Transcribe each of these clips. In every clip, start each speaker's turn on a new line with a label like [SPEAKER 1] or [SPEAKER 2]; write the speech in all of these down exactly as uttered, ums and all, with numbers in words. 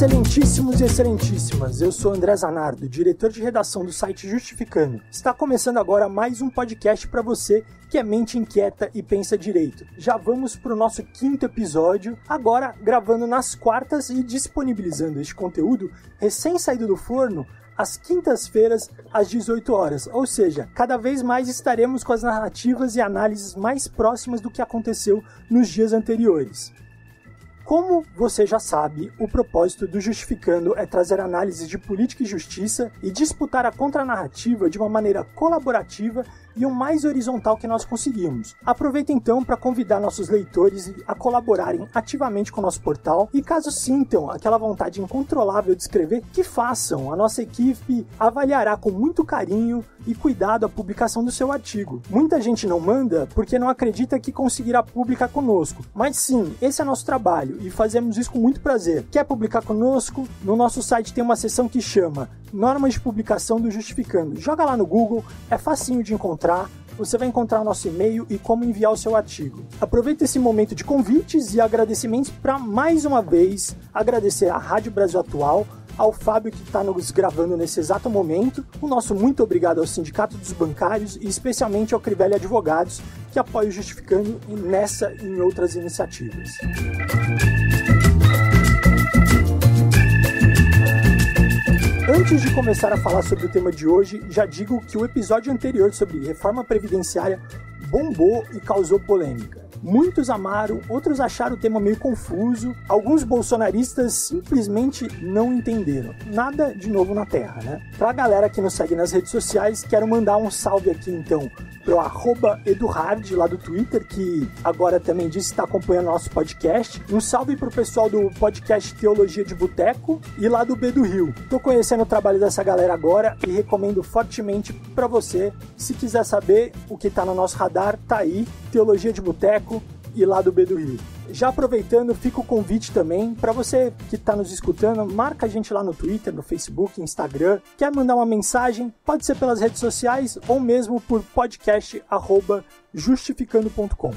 [SPEAKER 1] Excelentíssimos e excelentíssimas, eu sou André Zanardo, diretor de redação do site Justificando. Está começando agora mais um podcast para você que é mente inquieta e pensa direito. Já vamos para o nosso quinto episódio, agora gravando nas quartas e disponibilizando este conteúdo recém-saído do forno às quintas-feiras, às dezoito horas. Ou seja, cada vez mais estaremos com as narrativas e análises mais próximas do que aconteceu nos dias anteriores. Como você já sabe, o propósito do Justificando é trazer análises de política e justiça e disputar a contranarrativa de uma maneira colaborativa e o mais horizontal que nós conseguimos. Aproveita então para convidar nossos leitores a colaborarem ativamente com o nosso portal e caso sintam aquela vontade incontrolável de escrever, que façam. A nossa equipe avaliará com muito carinho e cuidado a publicação do seu artigo. Muita gente não manda porque não acredita que conseguirá publicar conosco, mas sim, esse é nosso trabalho e fazemos isso com muito prazer. Quer publicar conosco? No nosso site tem uma seção que chama Normas de Publicação do Justificando. Joga lá no Google, é facinho de encontrar. Você vai encontrar o nosso e-mail e como enviar o seu artigo. Aproveita esse momento de convites e agradecimentos para, mais uma vez, agradecer à Rádio Brasil Atual, ao Fábio que está nos gravando nesse exato momento, o nosso muito obrigado ao Sindicato dos Bancários e especialmente ao Crivella Advogados, que apoia o Justificando nessa e em outras iniciativas. Antes de começar a falar sobre o tema de hoje, já digo que o episódio anterior sobre reforma previdenciária bombou e causou polêmica. Muitos amaram, outros acharam o tema meio confuso, alguns bolsonaristas simplesmente não entenderam. Nada de novo na Terra, né? Pra galera que nos segue nas redes sociais, quero mandar um salve aqui então pro arroba Eduhard lá do Twitter, que agora também disse que está acompanhando nosso podcast. Um salve pro pessoal do podcast Teologia de Boteco e lá do B do Rio. Tô conhecendo o trabalho dessa galera agora e recomendo fortemente pra você. Se quiser saber o que tá no nosso radar, tá aí, Teologia de Boteco e lá do B do Rio. Já aproveitando, fica o convite também para você que está nos escutando, marca a gente lá no Twitter, no Facebook, Instagram. Quer mandar uma mensagem? Pode ser pelas redes sociais ou mesmo por podcast arroba justificando ponto com.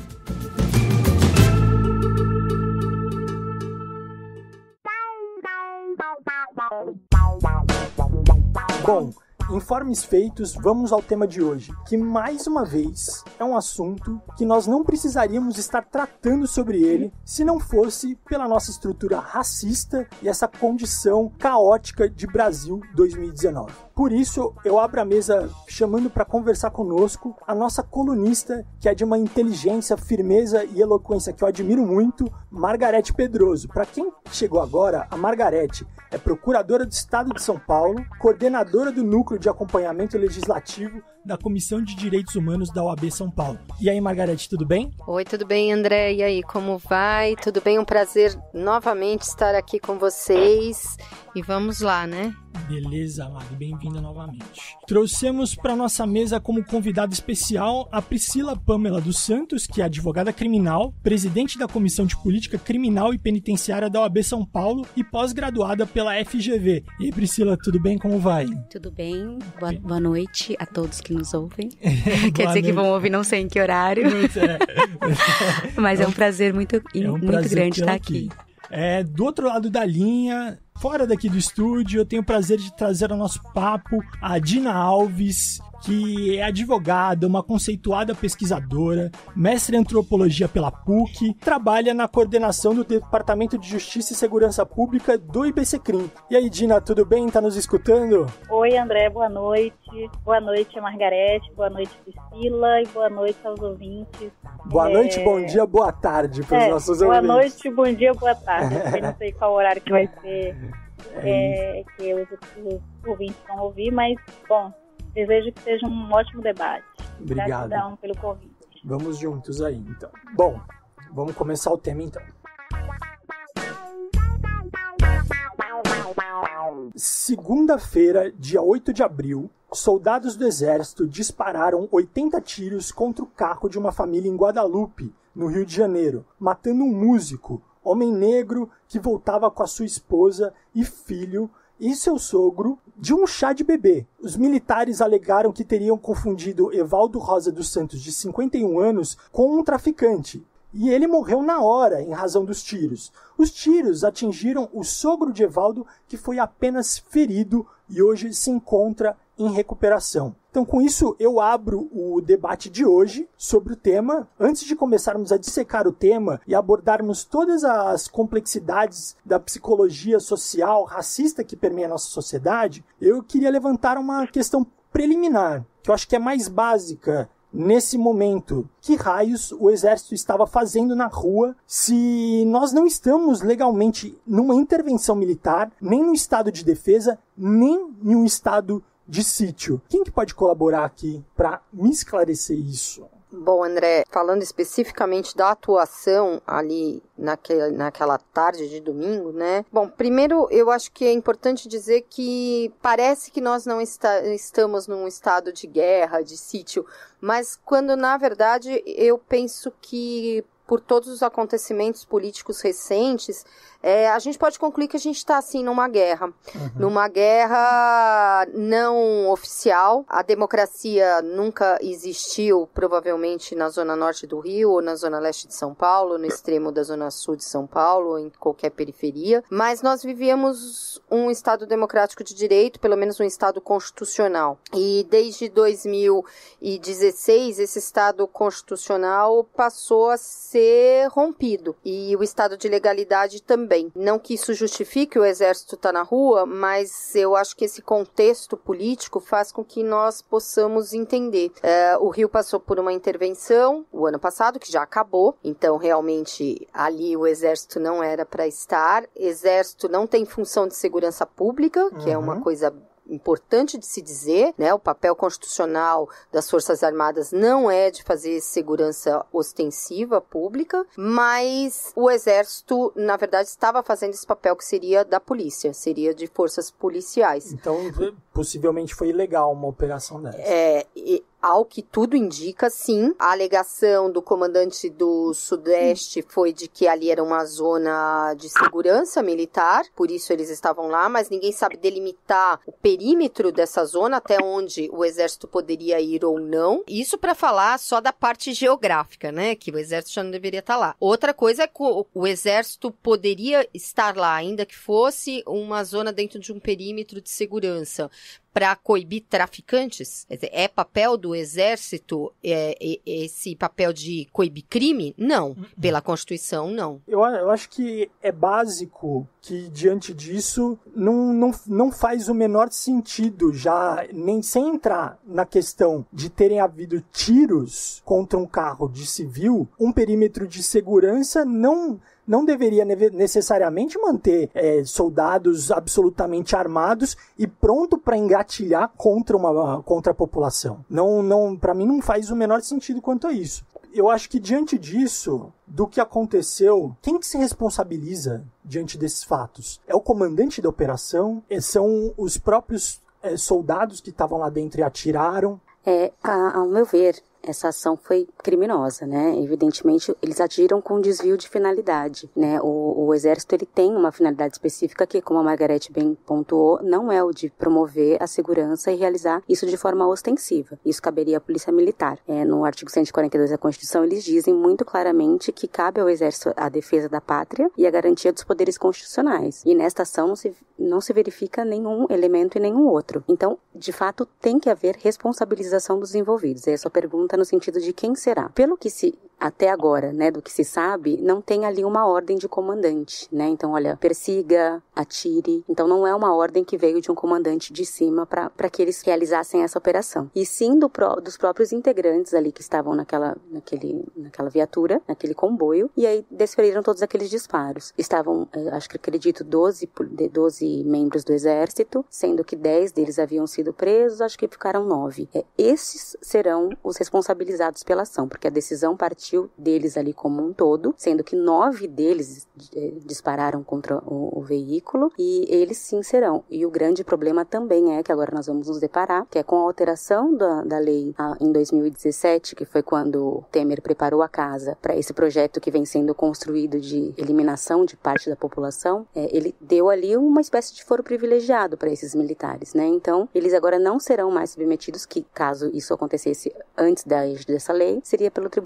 [SPEAKER 1] Bom, informes feitos, vamos ao tema de hoje, que mais uma vez é um assunto que nós não precisaríamos estar tratando sobre ele se não fosse pela nossa estrutura racista e essa condição caótica de Brasil dois mil e dezenove. Por isso, eu abro a mesa chamando para conversar conosco a nossa colunista, que é de uma inteligência, firmeza e eloquência que eu admiro muito, Margarete Pedroso. Para quem chegou agora, a Margarete é procuradora do Estado de São Paulo, coordenadora do Núcleo de Acompanhamento Legislativo da Comissão de Direitos Humanos da O A B São Paulo. E aí, Margarete, tudo bem?
[SPEAKER 2] Oi, tudo bem, André? E aí, como vai? Tudo bem? Um prazer novamente estar aqui com vocês. E vamos lá, né?
[SPEAKER 1] Beleza, Mari, bem-vinda novamente. Trouxemos para nossa mesa como convidada especial a Priscila Pamela dos Santos, que é advogada criminal, presidente da Comissão de Política Criminal e Penitenciária da O A B São Paulo e pós-graduada pela F G V. E aí, Priscila, tudo bem? Como vai?
[SPEAKER 3] Tudo bem. Boa, boa noite a todos que nos ouvem. Quer dizer noite. Que vão ouvir não sei em que horário. É. Mas é um prazer muito, é um muito prazer grande estar aqui. aqui.
[SPEAKER 1] É, do outro lado da linha, fora daqui do estúdio, eu tenho o prazer de trazer ao nosso papo a Dina Alves, que é advogada, uma conceituada pesquisadora, mestre em antropologia pela P U C, trabalha na coordenação do Departamento de Justiça e Segurança Pública do IBCCRIM. E aí, Dina, tudo bem? Tá nos escutando?
[SPEAKER 4] Oi, André, boa noite. Boa noite, Margarete, boa noite, Priscila, e boa noite aos ouvintes.
[SPEAKER 1] Boa é... noite, bom dia, boa tarde para os é, nossos
[SPEAKER 4] boa
[SPEAKER 1] ouvintes.
[SPEAKER 4] Boa noite, bom dia, boa tarde. Eu não sei qual horário que vai ser, é, que os, os ouvintes vão ouvir, mas, bom, desejo que seja um ótimo debate.
[SPEAKER 1] Obrigado.
[SPEAKER 4] Gratidão pelo convite.
[SPEAKER 1] Vamos juntos aí, então. Bom, vamos começar o tema, então. Segunda-feira, dia oito de abril, soldados do Exército dispararam oitenta tiros contra o carro de uma família em Guadalupe, no Rio de Janeiro, matando um músico, homem negro que voltava com a sua esposa e filho e seu sogro de um chá de bebê. Os militares alegaram que teriam confundido Evaldo Rosa dos Santos, de cinquenta e um anos, com um traficante. e ele morreu na hora em razão dos tiros. Os tiros atingiram o sogro de Evaldo, que foi apenas ferido e hoje se encontra em recuperação. Então, com isso, eu abro o debate de hoje sobre o tema. Antes de começarmos a dissecar o tema e abordarmos todas as complexidades da psicologia social racista que permeia a nossa sociedade, eu queria levantar uma questão preliminar, que eu acho que é mais básica nesse momento. Que raios o exército estava fazendo na rua se nós não estamos legalmente numa intervenção militar, nem no estado de defesa, nem em um estado de sítio? Quem que pode colaborar aqui para me esclarecer isso?
[SPEAKER 2] Bom, André, falando especificamente da atuação ali naquele, naquela tarde de domingo, né? Bom, primeiro eu acho que é importante dizer que parece que nós não está, estamos num estado de guerra, de sítio, mas quando na verdade eu penso que por todos os acontecimentos políticos recentes, é, a gente pode concluir que a gente está, assim, numa guerra. Uhum. Numa guerra não oficial. A democracia nunca existiu, provavelmente, na zona norte do Rio, ou na zona leste de São Paulo, no extremo da zona sul de São Paulo, ou em qualquer periferia. Mas nós vivíamos um Estado democrático de direito, pelo menos um Estado constitucional. E desde dois mil e dezesseis, esse Estado constitucional passou a ser rompido. E o Estado de legalidade também. Não que isso justifique o exército estar na rua, mas eu acho que esse contexto político faz com que nós possamos entender. É, o Rio passou por uma intervenção o ano passado, que já acabou, então realmente ali o exército não era para estar. Exército não tem função de segurança pública, que uhum. é uma coisa importante de se dizer, né? O papel constitucional das Forças Armadas não é de fazer segurança ostensiva pública, mas o Exército, na verdade, estava fazendo esse papel que seria da polícia, seria de forças policiais.
[SPEAKER 1] Então, possivelmente foi ilegal uma operação dessa.
[SPEAKER 2] É, e ao que tudo indica, sim. A alegação do comandante do Sudeste foi de que ali era uma zona de segurança militar, por isso eles estavam lá, mas ninguém sabe delimitar o perímetro dessa zona, até onde o exército poderia ir ou não. Isso para falar só da parte geográfica, né, que o exército já não deveria estar lá. Outra coisa é que o, o exército poderia estar lá, ainda que fosse uma zona dentro de um perímetro de segurança, para coibir traficantes? Quer dizer, é papel do exército é, é, esse papel de coibir crime? Não. Uhum. Pela Constituição, não.
[SPEAKER 1] Eu, eu acho que é básico que, diante disso, não, não, não faz o menor sentido, já nem sem entrar na questão de terem havido tiros contra um carro de civil, um perímetro de segurança não... não deveria necessariamente manter é, soldados absolutamente armados e pronto para engatilhar contra, uma, contra a população. Não, não, para mim não faz o menor sentido quanto a isso. Eu acho que diante disso, do que aconteceu, quem que se responsabiliza diante desses fatos? É o comandante da operação? São os próprios é, soldados que estavam lá dentro e atiraram?
[SPEAKER 3] É, a, ao meu ver, essa ação foi criminosa, né? Evidentemente, eles agiram com desvio de finalidade, né? O, o Exército, ele tem uma finalidade específica que, como a Margarete bem pontuou, não é o de promover a segurança e realizar isso de forma ostensiva. Isso caberia à Polícia Militar. É, no artigo cento e quarenta e dois da Constituição, eles dizem muito claramente que cabe ao Exército a defesa da pátria e a garantia dos poderes constitucionais. E nesta ação não se, não se verifica nenhum elemento e nenhum outro. Então, de fato, tem que haver responsabilização dos envolvidos. É a sua pergunta no sentido de quem será. Pelo que se, até agora, né, do que se sabe, não tem ali uma ordem de comandante, né? Então, olha, persiga, atire. Então, não é uma ordem que veio de um comandante de cima para que eles realizassem essa operação. E sim do pró, dos próprios integrantes ali que estavam naquela, naquele, naquela viatura, naquele comboio, e aí desferiram todos aqueles disparos. Estavam, acho que acredito, doze, doze membros do Exército, sendo que dez deles haviam sido presos, acho que ficaram nove. É, esses serão os responsabilizados pela ação, porque a decisão partiu deles ali como um todo, sendo que nove deles é, dispararam contra o, o veículo, e eles sim serão. E o grande problema também é, que agora nós vamos nos deparar, que é com a alteração da, da lei a, em dois mil e dezessete, que foi quando Temer preparou a casa para esse projeto que vem sendo construído de eliminação de parte da população, é, ele deu ali uma espécie de foro privilegiado para esses militares, né? Então, eles agora não serão mais submetidos, que caso isso acontecesse antes da, dessa lei, seria pelo Tribunal do Júri.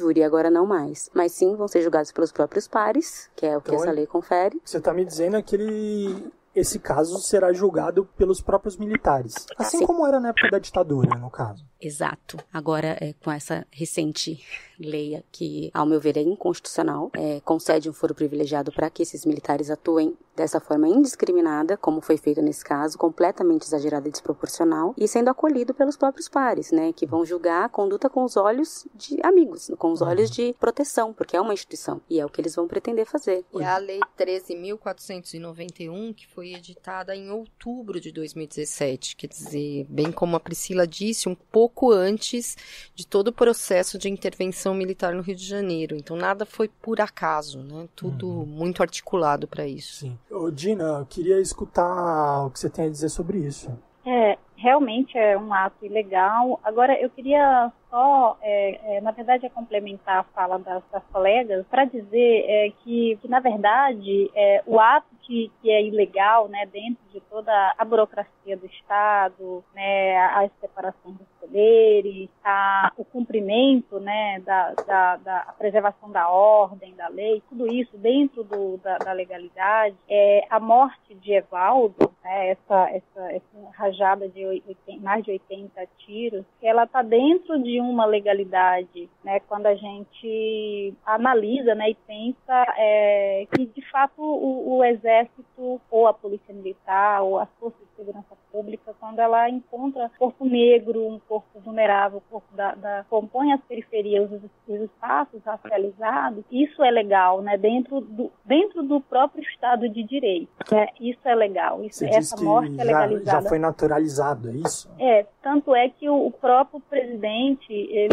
[SPEAKER 3] júri, agora não mais. Mas sim, vão ser julgados pelos próprios pares, que é o que então, essa lei confere.
[SPEAKER 1] Você está me dizendo é que ele... esse caso será julgado pelos próprios militares. Assim Sim. como era na época da ditadura, no caso.
[SPEAKER 3] Exato. Agora, é, com essa recente lei que, ao meu ver, é inconstitucional, é, concede um foro privilegiado para que esses militares atuem dessa forma indiscriminada, como foi feito nesse caso, completamente exagerada e desproporcional, e sendo acolhido pelos próprios pares, né, que vão julgar a conduta com os olhos de amigos, com os olhos de proteção, porque é uma instituição, e é o que eles vão pretender fazer.
[SPEAKER 2] E a Lei treze mil quatrocentos e noventa e um, que foi editada em outubro de dois mil e dezessete, quer dizer, bem como a Priscila disse, um pouco antes de todo o processo de intervenção militar no Rio de Janeiro. Então, nada foi por acaso, né? Tudo uhum. muito articulado para isso.
[SPEAKER 1] Sim. Ô, Dina, eu queria escutar o que você tem a dizer sobre isso.
[SPEAKER 4] É, realmente é um ato ilegal. Agora, eu queria só, é, é, na verdade, é complementar a fala das, das colegas para dizer é, que, que, na verdade, é, o ato que, que é ilegal, né, dentro de toda a burocracia do Estado, né, a, a separação dos poderes, a, o cumprimento, né, da, da, da a preservação da ordem, da lei, tudo isso dentro do, da, da legalidade, é, a morte de Evaldo, né, essa, essa, essa rajada de oitenta, mais de oitenta tiros, ela está dentro de uma legalidade, né, quando a gente analisa, né, e pensa é, que, de fato, o, o Exército ou a Polícia Militar ou as Forças de Segurança Pública, quando ela encontra um corpo negro, um corpo vulnerável, um corpo da, da compõe as periferias, os, os espaços racializados, isso é legal, né, dentro do, dentro do próprio Estado de Direito, né, isso é legal, isso, essa morte é legalizada.
[SPEAKER 1] Já foi naturalizado, é isso?
[SPEAKER 4] É, tanto é que o, o próprio presidente,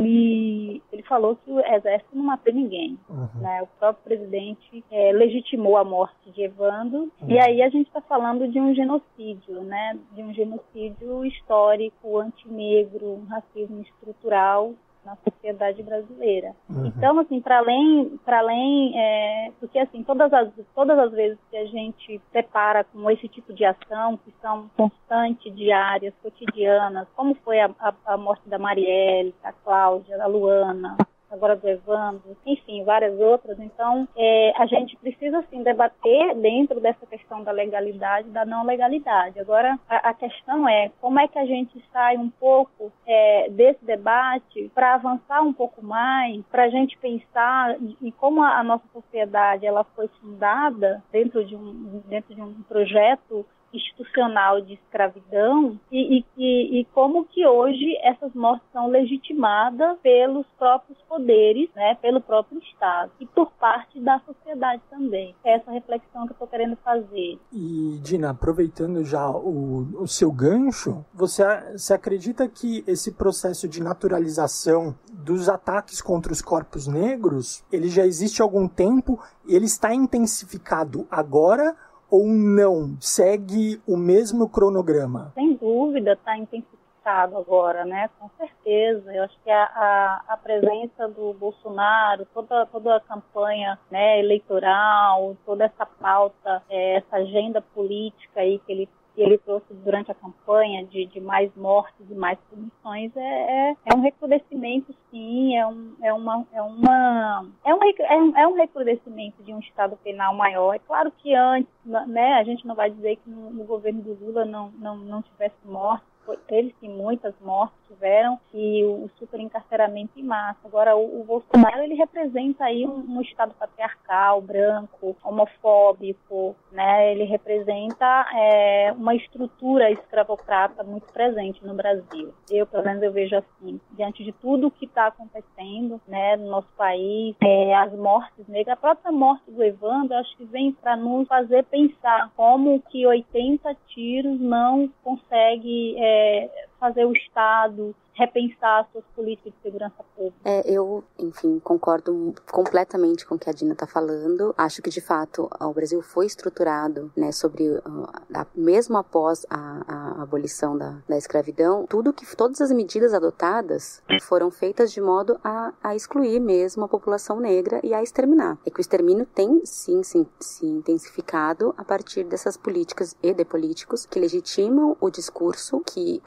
[SPEAKER 4] ele, ele falou que o Exército não matou ninguém, uhum. né, o próprio presidente é, legitimou a morte de Evandro, uhum. e aí a gente está falando de um genocídio, né, de um genocídio histórico, antinegro, um racismo estrutural na sociedade brasileira. Uhum. Então, assim, para além, para além, é, porque assim, todas as, todas as vezes que a gente depara com esse tipo de ação, que são constantes, diárias, cotidianas, como foi a, a, a morte da Marielle, da Cláudia, da Luana, agora do Evandro, enfim, várias outras. Então, é, a gente precisa, sim, debater dentro dessa questão da legalidade e da não legalidade. Agora, a, a questão é como é que a gente sai um pouco é, desse debate para avançar um pouco mais, para a gente pensar em como a, a nossa sociedade ela foi fundada dentro de um, dentro de um projeto institucional de escravidão e, e, e, e como que hoje essas mortes são legitimadas pelos próprios poderes, né, pelo próprio Estado e por parte da sociedade também. É essa reflexão que eu estou querendo fazer.
[SPEAKER 1] E, Dina, aproveitando já o, o seu gancho, você, você acredita que esse processo de naturalização dos ataques contra os corpos negros, ele já existe há algum tempo, ele está intensificado agora ou não? Segue o mesmo cronograma?
[SPEAKER 4] Sem dúvida, está intensificado agora, né? Com certeza. Eu acho que a, a, a presença do Bolsonaro, toda, toda a campanha, né, eleitoral, toda essa pauta, é, essa agenda política aí que ele que ele trouxe durante a campanha de, de mais mortes e mais punições é, é, é um recrudescimento, sim, é um, é uma, é uma é um, é um, é um recrudescimento de um Estado penal maior. É claro que antes, né, a gente não vai dizer que no, no governo do Lula não, não, não tivesse mortes, teve sim, muitas mortes tiveram, e o, o superencarceramento em massa. Agora, o, o Bolsonaro, ele representa aí um, um Estado patriarcal, branco, homofóbico, né? Ele representa é, uma estrutura escravocrata muito presente no Brasil. Eu, pelo menos, eu vejo assim, diante de tudo o que está acontecendo, né, no nosso país, é, as mortes negras, a própria morte do Evandro, acho que vem para nos fazer pensar como que oitenta tiros não consegue é, fazer o Estado repensar suas políticas de segurança pública.
[SPEAKER 3] É, eu, enfim, concordo completamente com o que a Dina está falando. Acho que, de fato, o Brasil foi estruturado, né, sobre, uh, a, mesmo após a, a abolição da, da escravidão, tudo que, todas as medidas adotadas foram feitas de modo a, a excluir mesmo a população negra e a exterminar. É que o extermínio tem, sim, sim, se intensificado a partir dessas políticas e de políticos que legitimam o discurso que a população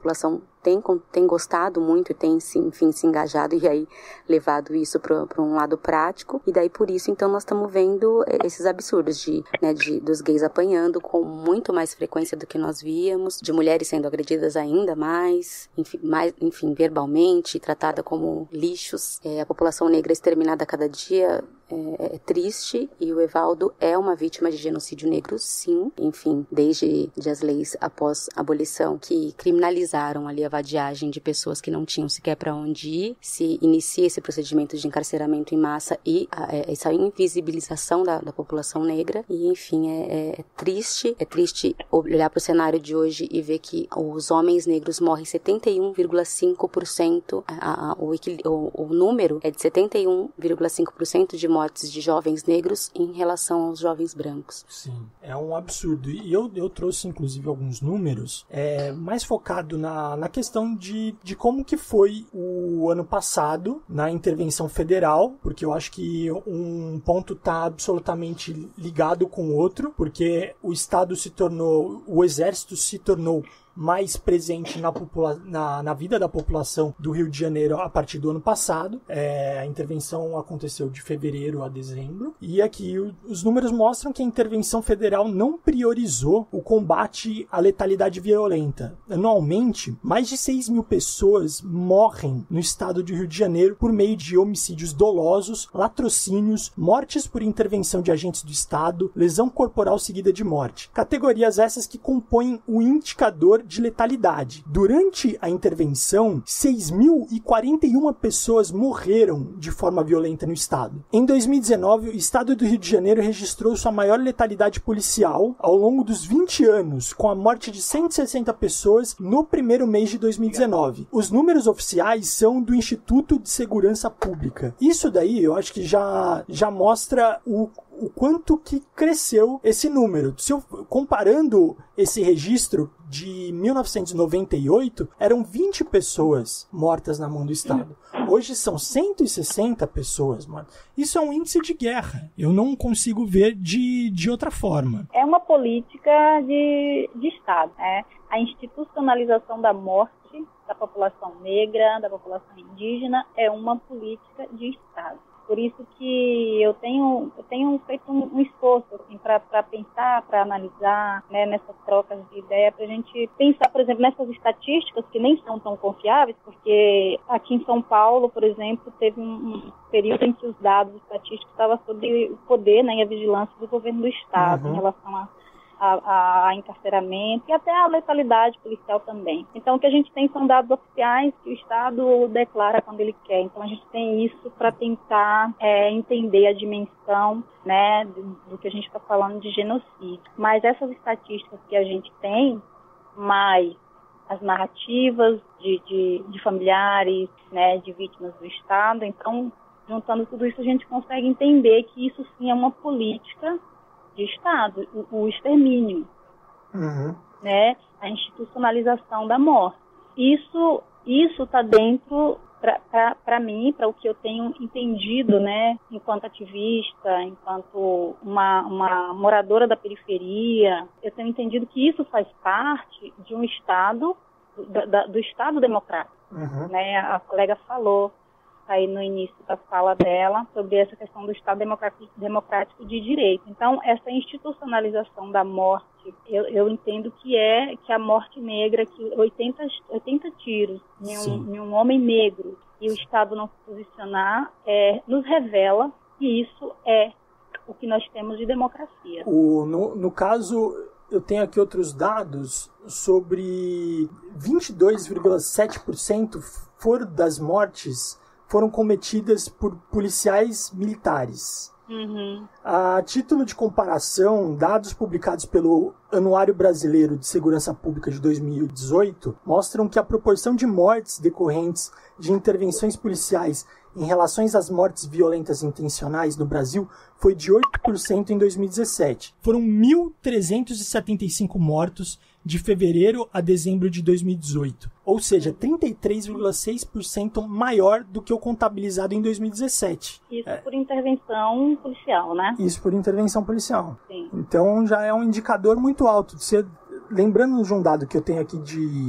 [SPEAKER 3] população tem, tem gostado muito e tem, enfim, se engajado e aí levado isso para um lado prático. E daí, por isso, então, nós estamos vendo esses absurdos de, né, de, dos gays apanhando com muito mais frequência do que nós víamos, de mulheres sendo agredidas ainda mais, enfim, mais, enfim verbalmente, tratada como lixos. É, a população negra exterminada a cada dia é, é triste, e o Evaldo é uma vítima de genocídio negro, sim. Enfim, desde de as leis após a abolição que criminalizaram ali a vadiagem de pessoas que não tinham sequer para onde ir, se inicia esse procedimento de encarceramento em massa e a, a, essa invisibilização da, da população negra. E, enfim, é, é, é triste, é triste olhar para o cenário de hoje e ver que os homens negros morrem setenta e um vírgula cinco por cento, a, a, o, o, o número é de setenta e um vírgula cinco por cento de mortes de jovens negros em relação aos jovens brancos.
[SPEAKER 1] Sim, é um absurdo. E eu, eu trouxe, inclusive, alguns números, é, mais focado na, na questão de, de como que foi o ano passado na intervenção federal, porque eu acho que um ponto está absolutamente ligado com o outro, porque o Estado se tornou, o Exército se tornou mais presente na, popula- na, na vida da população do Rio de Janeiro a partir do ano passado. É, a intervenção aconteceu de fevereiro a dezembro, e aqui o, os números mostram que a intervenção federal não priorizou o combate à letalidade violenta. Anualmente, mais de seis mil pessoas morrem no estado do Rio de Janeiro por meio de homicídios dolosos, latrocínios, mortes por intervenção de agentes do Estado, lesão corporal seguida de morte. Categorias essas que compõem o indicador de letalidade. Durante a intervenção, seis mil e quarenta e uma pessoas morreram de forma violenta no estado. Em dois mil e dezenove, o estado do Rio de Janeiro registrou sua maior letalidade policial ao longo dos vinte anos, com a morte de cento e sessenta pessoas no primeiro mês de dois mil e dezenove. Os números oficiais são do Instituto de Segurança Pública. Isso daí, eu acho que já, já mostra o o quanto que cresceu esse número. Se eu, comparando esse registro de mil novecentos e noventa e oito, eram vinte pessoas mortas na mão do Estado. Hoje são cento e sessenta pessoas mortas. Isso é um índice de guerra. Eu não consigo ver de, de outra forma.
[SPEAKER 4] É uma política de, de Estado, né? A institucionalização da morte da população negra, da população indígena, é uma política de Estado. Por isso que eu tenho, eu tenho feito um, um esforço assim, para pensar, para analisar, né, nessas trocas de ideia, para a gente pensar, por exemplo, nessas estatísticas que nem são tão confiáveis, porque aqui em São Paulo, por exemplo, teve um, um período em que os dados estatísticos estavam sob o poder, né, e a vigilância do governo do Estado, uhum, em relação a A, a encarceramento e até a letalidade policial também. Então, o que a gente tem são dados oficiais que o Estado declara quando ele quer. Então, a gente tem isso para tentar é, entender a dimensão, né, do, do que a gente está falando de genocídio. Mas essas estatísticas que a gente tem, mais as narrativas de, de, de familiares, né, de vítimas do Estado, então, juntando tudo isso, a gente consegue entender que isso sim é uma política de Estado, o, o extermínio, uhum, né, a institucionalização da morte. Isso isso está dentro, para mim, para o que eu tenho entendido, né, enquanto ativista, enquanto uma, uma moradora da periferia, eu tenho entendido que isso faz parte de um Estado, do, da, do Estado democrático, uhum, né, a colega falou aí no início da fala dela, sobre essa questão do Estado democrático, democrático de direito. Então, essa institucionalização da morte, eu, eu entendo que é que a morte negra, que oitenta, oitenta tiros em um, em um homem negro e o Estado não se posicionar, é, nos revela que isso é o que nós temos de democracia.
[SPEAKER 1] O, no, no caso, eu tenho aqui outros dados sobre vinte e dois vírgula sete por cento foram das mortes foram cometidas por policiais militares. Uhum. A título de comparação, dados publicados pelo Anuário Brasileiro de Segurança Pública de dois mil e dezoito mostram que a proporção de mortes decorrentes de intervenções policiais em relação às mortes violentas intencionais no Brasil foi de oito por cento em dois mil e dezessete. Foram mil trezentos e setenta e cinco mortos de fevereiro a dezembro de dois mil e dezoito, ou seja, trinta e três vírgula seis por cento maior do que o contabilizado em dois mil e dezessete.
[SPEAKER 4] Isso é. Por intervenção policial, né?
[SPEAKER 1] Isso por intervenção policial.
[SPEAKER 4] Sim.
[SPEAKER 1] Então já é um indicador muito alto. Você, lembrando de um dado que eu tenho aqui de,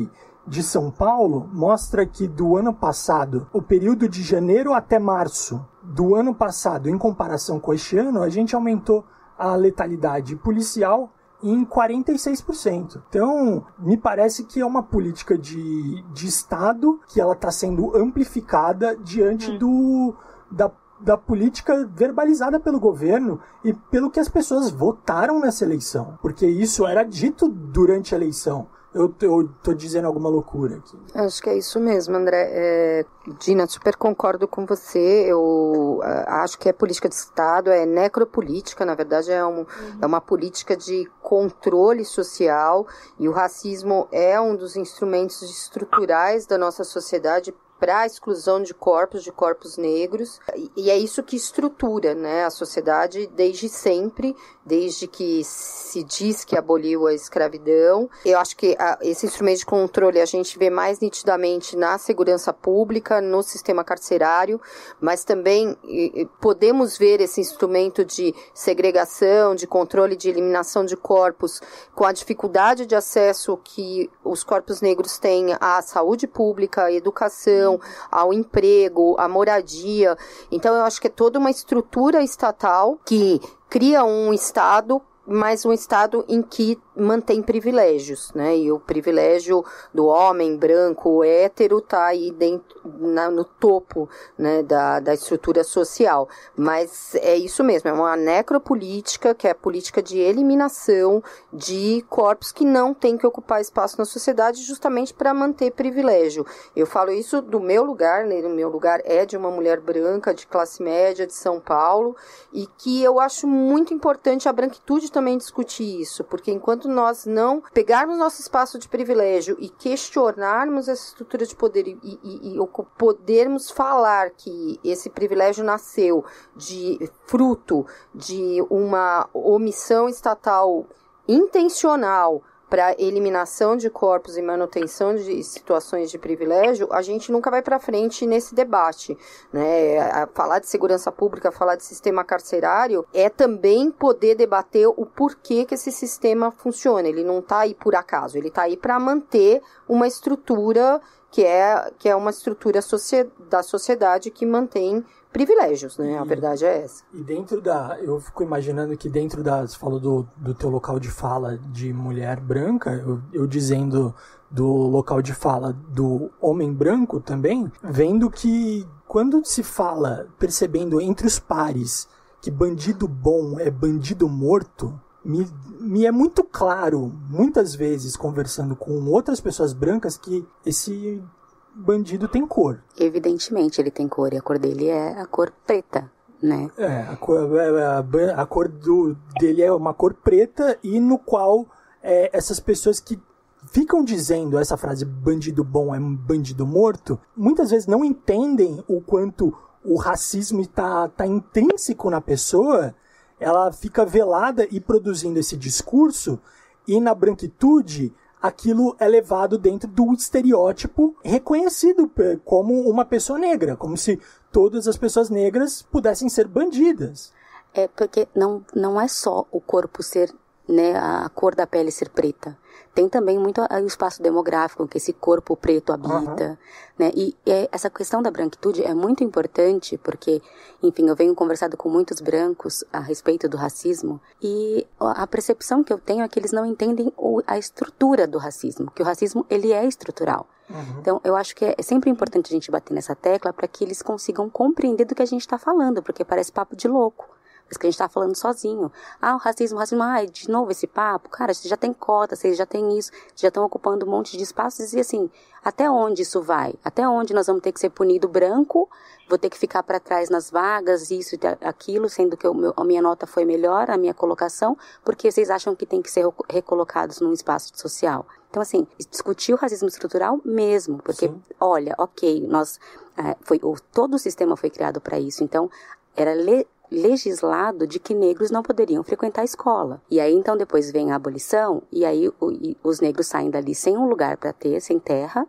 [SPEAKER 1] de São Paulo mostra que do ano passado, o período de janeiro até março do ano passado, em comparação com este ano, a gente aumentou a letalidade policial em quarenta e seis por cento. Então, me parece que é uma política de, de Estado que ela está sendo amplificada diante hum. do, da, da política verbalizada pelo governo e pelo que as pessoas votaram nessa eleição. Porque isso era dito durante a eleição. Eu, eu tô dizendo alguma loucura aqui.
[SPEAKER 2] Acho que é isso mesmo, André. É, Dina, super concordo com você. Eu uh, acho que é política de Estado, é necropolítica, na verdade é, um, uhum. é uma política de controle social, e o racismo é um dos instrumentos estruturais da nossa sociedade para a exclusão de corpos, de corpos negros, e é isso que estrutura, né, a sociedade desde sempre, desde que se diz que aboliu a escravidão. Eu acho que a, esse instrumento de controle a gente vê mais nitidamente na segurança pública, no sistema carcerário, mas também e, podemos ver esse instrumento de segregação, de controle, de eliminação de corpos, com a dificuldade de acesso que os corpos negros têm à saúde pública, à educação, ao emprego, à moradia. Então eu acho que é toda uma estrutura estatal que cria um Estado, mas um Estado em que mantém privilégios, né? E o privilégio do homem branco hétero está aí dentro, na, no topo, né, da, da estrutura social. Mas é isso mesmo, é uma necropolítica, que é a política de eliminação de corpos que não têm que ocupar espaço na sociedade justamente para manter privilégio. Eu falo isso do meu lugar, né? O meu lugar é de uma mulher branca, de classe média, de São Paulo, e que eu acho muito importante a branquitude também discutir isso, porque enquanto nós não pegarmos nosso espaço de privilégio e questionarmos essa estrutura de poder e, e, e podermos falar que esse privilégio nasceu de fruto de uma omissão estatal intencional para eliminação de corpos e manutenção de situações de privilégio, a gente nunca vai para frente nesse debate, né? A falar de segurança pública, falar de sistema carcerário, é também poder debater o porquê que esse sistema funciona. Ele não está aí por acaso, ele está aí para manter uma estrutura que é, que é uma estrutura da sociedade que mantém privilégios, né? E, a verdade é essa.
[SPEAKER 1] E dentro da... Eu fico imaginando que dentro da... Você falou do, do teu local de fala de mulher branca, eu, eu dizendo do local de fala do homem branco também, vendo que quando se fala, percebendo entre os pares que bandido bom é bandido morto, me, me é muito claro, muitas vezes, conversando com outras pessoas brancas, que esse bandido tem cor.
[SPEAKER 3] Evidentemente ele tem cor, e a cor dele é a cor preta, né?
[SPEAKER 1] É, a cor, a, a cor do, dele é uma cor preta, e no qual é, essas pessoas que ficam dizendo essa frase bandido bom é bandido morto, muitas vezes não entendem o quanto o racismo está tá intrínseco na pessoa. Ela fica velada e produzindo esse discurso, e na branquitude aquilo é levado dentro do estereótipo reconhecido como uma pessoa negra, como se todas as pessoas negras pudessem ser bandidas.
[SPEAKER 3] É porque não, não é só o corpo ser, né, a cor da pele ser preta. Tem também muito o espaço demográfico que esse corpo preto habita, uhum. né? E, e essa questão da branquitude é muito importante porque, enfim, eu venho conversado com muitos brancos a respeito do racismo, e a percepção que eu tenho é que eles não entendem a estrutura do racismo, que o racismo, ele é estrutural. Uhum. Então, eu acho que é sempre importante a gente bater nessa tecla para que eles consigam compreender do que a gente está falando, porque parece papo de louco. Isso que a gente tá falando sozinho. Ah, o racismo, o racismo, ah, de novo esse papo. Cara, vocês já tem cota, vocês já tem isso, vocês já estão ocupando um monte de espaços, e assim, até onde isso vai? Até onde nós vamos ter que ser punido branco, vou ter que ficar para trás nas vagas, isso e aquilo, sendo que o meu, a minha nota foi melhor, a minha colocação, porque vocês acham que tem que ser recolocados num espaço social. Então, assim, discutir o racismo estrutural mesmo, porque, Sim. olha, ok, nós, é, foi, o, todo o sistema foi criado para isso, então, era le, legislado de que negros não poderiam frequentar a escola. E aí, então, depois vem a abolição, e aí o, e os negros saem dali sem um lugar para ter, sem terra,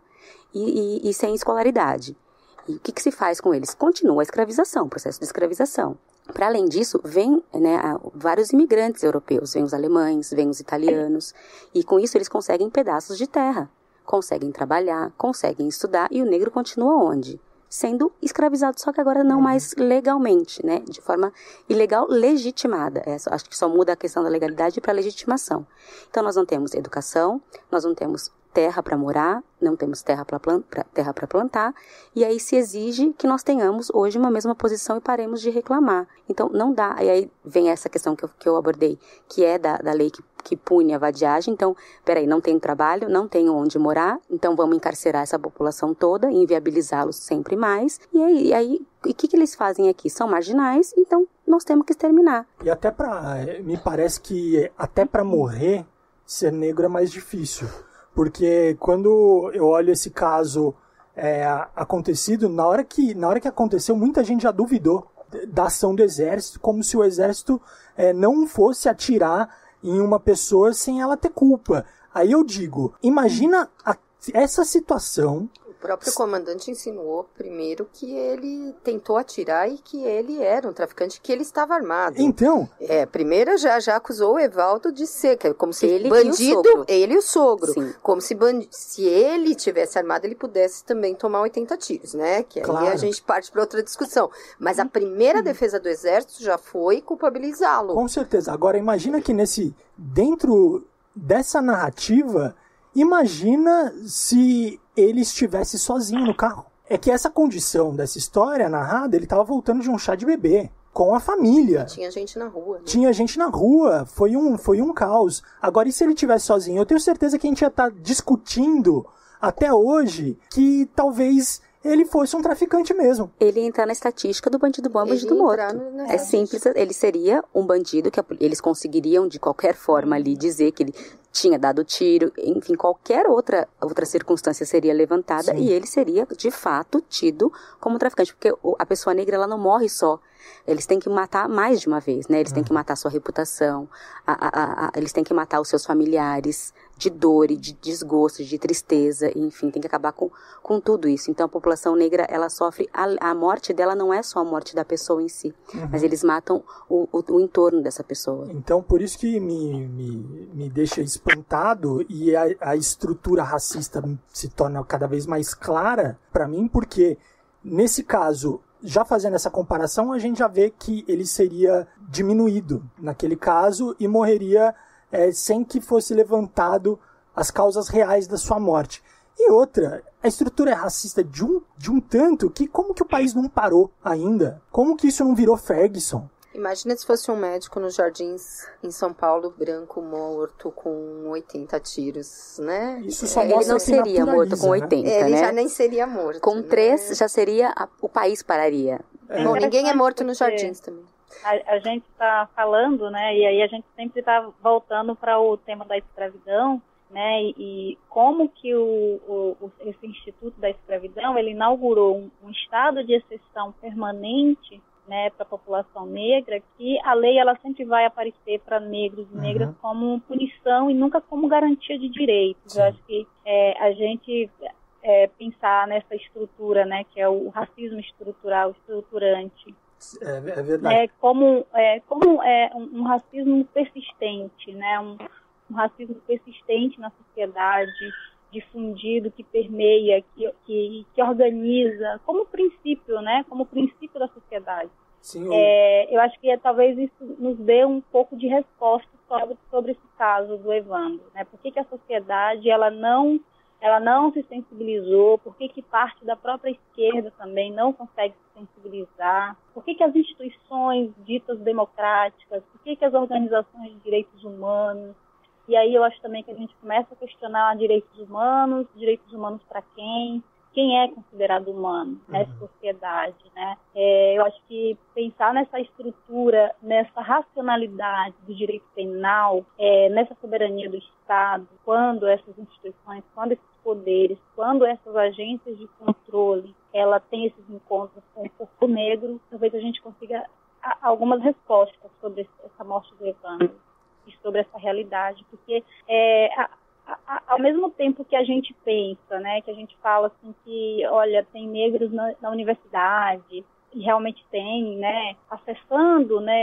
[SPEAKER 3] e, e, e sem escolaridade. E o que, que se faz com eles? Continua a escravização, o processo de escravização. Para além disso, vem, né, vários imigrantes europeus, vem os alemães, vem os italianos, e com isso eles conseguem pedaços de terra. conseguem trabalhar, conseguem estudar, e o negro continua onde? Sendo escravizado, só que agora não mais legalmente, né? De forma ilegal, legitimada. É, acho que só muda a questão da legalidade para a legitimação. Então, nós não temos educação, nós não temos terra para morar, não temos terra para plantar, terra para plantar, e aí se exige que nós tenhamos hoje uma mesma posição e paremos de reclamar. Então, não dá. E aí vem essa questão que eu, que eu abordei, que é da, da lei que, que pune a vadiagem. Então, peraí, não tenho trabalho, não tenho onde morar, então vamos encarcerar essa população toda, inviabilizá-los sempre mais. E aí, e aí o que, que eles fazem aqui? São marginais, então nós temos que exterminar.
[SPEAKER 1] E até para, me parece que até para morrer, ser negro é mais difícil. Porque quando eu olho esse caso é, acontecido, na hora, que, na hora que aconteceu, muita gente já duvidou da ação do exército, como se o exército é, não fosse atirar em uma pessoa sem ela ter culpa. Aí eu digo, imagina a, essa situação...
[SPEAKER 2] O próprio comandante insinuou primeiro que ele tentou atirar e que ele era um traficante, que ele estava armado.
[SPEAKER 1] Então...
[SPEAKER 2] É, primeiro já, já acusou o Evaldo de ser, como se
[SPEAKER 3] ele
[SPEAKER 2] bandido,
[SPEAKER 3] e o
[SPEAKER 2] ele e o sogro,
[SPEAKER 3] Sim.
[SPEAKER 2] como se, band... se ele tivesse armado, ele pudesse também tomar oitenta tiros, né? Que aí
[SPEAKER 1] Claro.
[SPEAKER 2] a gente parte para outra discussão. Mas a primeira defesa do exército já foi culpabilizá-lo.
[SPEAKER 1] Com certeza. Agora, imagina que nesse, dentro dessa narrativa, imagina se ele estivesse sozinho no carro. É que essa condição dessa história narrada, ele estava voltando de um chá de bebê, com a família.
[SPEAKER 2] Tinha gente na rua. Né?
[SPEAKER 1] Tinha gente na rua, foi um, foi um caos. Agora, e se ele estivesse sozinho? Eu tenho certeza que a gente ia estar discutindo até hoje que talvez ele fosse um traficante mesmo.
[SPEAKER 3] Ele ia entrar na estatística do bandido bom, bandido morto. É simples, ele seria um bandido que eles conseguiriam de qualquer forma ali dizer que ele tinha dado tiro, enfim, qualquer outra, outra circunstância seria levantada. Sim. E ele seria, de fato, tido como traficante, porque a pessoa negra, ela não morre só. Eles têm que matar mais de uma vez, né? Eles uhum. têm que matar a sua reputação, a, a, a, eles têm que matar os seus familiares de dor e de desgosto, de tristeza, enfim, tem que acabar com, com tudo isso. Então, a população negra, ela sofre, a, a morte dela não é só a morte da pessoa em si, uhum. mas eles matam o, o, o entorno dessa pessoa.
[SPEAKER 1] Então, por isso que me, me, me deixa espantado e a, a estrutura racista se torna cada vez mais clara para mim, porque, nesse caso... Já fazendo essa comparação, a gente já vê que ele seria diminuído naquele caso e morreria é, sem que fosse levantado as causas reais da sua morte. E outra, a estrutura é racista de um, de um tanto que como que o país não parou ainda? Como que isso não virou Ferguson?
[SPEAKER 2] Imagina se fosse um médico nos Jardins, em São Paulo, branco, morto, com oitenta tiros, né?
[SPEAKER 1] Isso só
[SPEAKER 3] ele
[SPEAKER 1] mostra
[SPEAKER 3] não seria morto com oitenta,
[SPEAKER 2] né? Ele
[SPEAKER 3] né?
[SPEAKER 2] já nem seria morto.
[SPEAKER 3] Com
[SPEAKER 2] né?
[SPEAKER 3] três, já seria, a, o país pararia.
[SPEAKER 2] É. Bom, ninguém é morto nos Jardins também.
[SPEAKER 4] A, a gente está falando, né? E aí a gente sempre está voltando para o tema da escravidão, né? E, e como que o, o, esse Instituto da Escravidão, ele inaugurou um, um estado de exceção permanente, né, para a população negra, que a lei ela sempre vai aparecer para negros e negras uhum. como punição e nunca como garantia de direitos. Sim. Eu acho que é, a gente é, pensar nessa estrutura, né, que é o racismo estrutural, estruturante,
[SPEAKER 1] é, é verdade.
[SPEAKER 4] É, como, é, como é um, um racismo persistente, né, um, um racismo persistente na sociedade, difundido, que permeia, que, que, que organiza, como princípio, né? Como princípio da sociedade.
[SPEAKER 1] Sim, eu...
[SPEAKER 4] É, eu acho que é, talvez isso nos dê um pouco de resposta sobre, sobre esse caso do Evandro, né? Por que, que a sociedade ela não, ela não se sensibilizou? Por que, que parte da própria esquerda também não consegue se sensibilizar? Por que, que as instituições ditas democráticas, por que, que as organizações de direitos humanos? E aí eu acho também que a gente começa a questionar direitos humanos, direitos humanos para quem, quem é considerado humano nessa uhum. sociedade, né? É, eu acho que pensar nessa estrutura, nessa racionalidade do direito penal, é, nessa soberania do Estado, quando essas instituições, quando esses poderes, quando essas agências de controle, ela tem esses encontros com o corpo negro, talvez a gente consiga algumas respostas sobre essa morte do Evandro. E sobre essa realidade, porque é, a, a, ao mesmo tempo que a gente pensa, né, que a gente fala assim que, olha, tem negros na, na universidade, e realmente tem, né, acessando, né,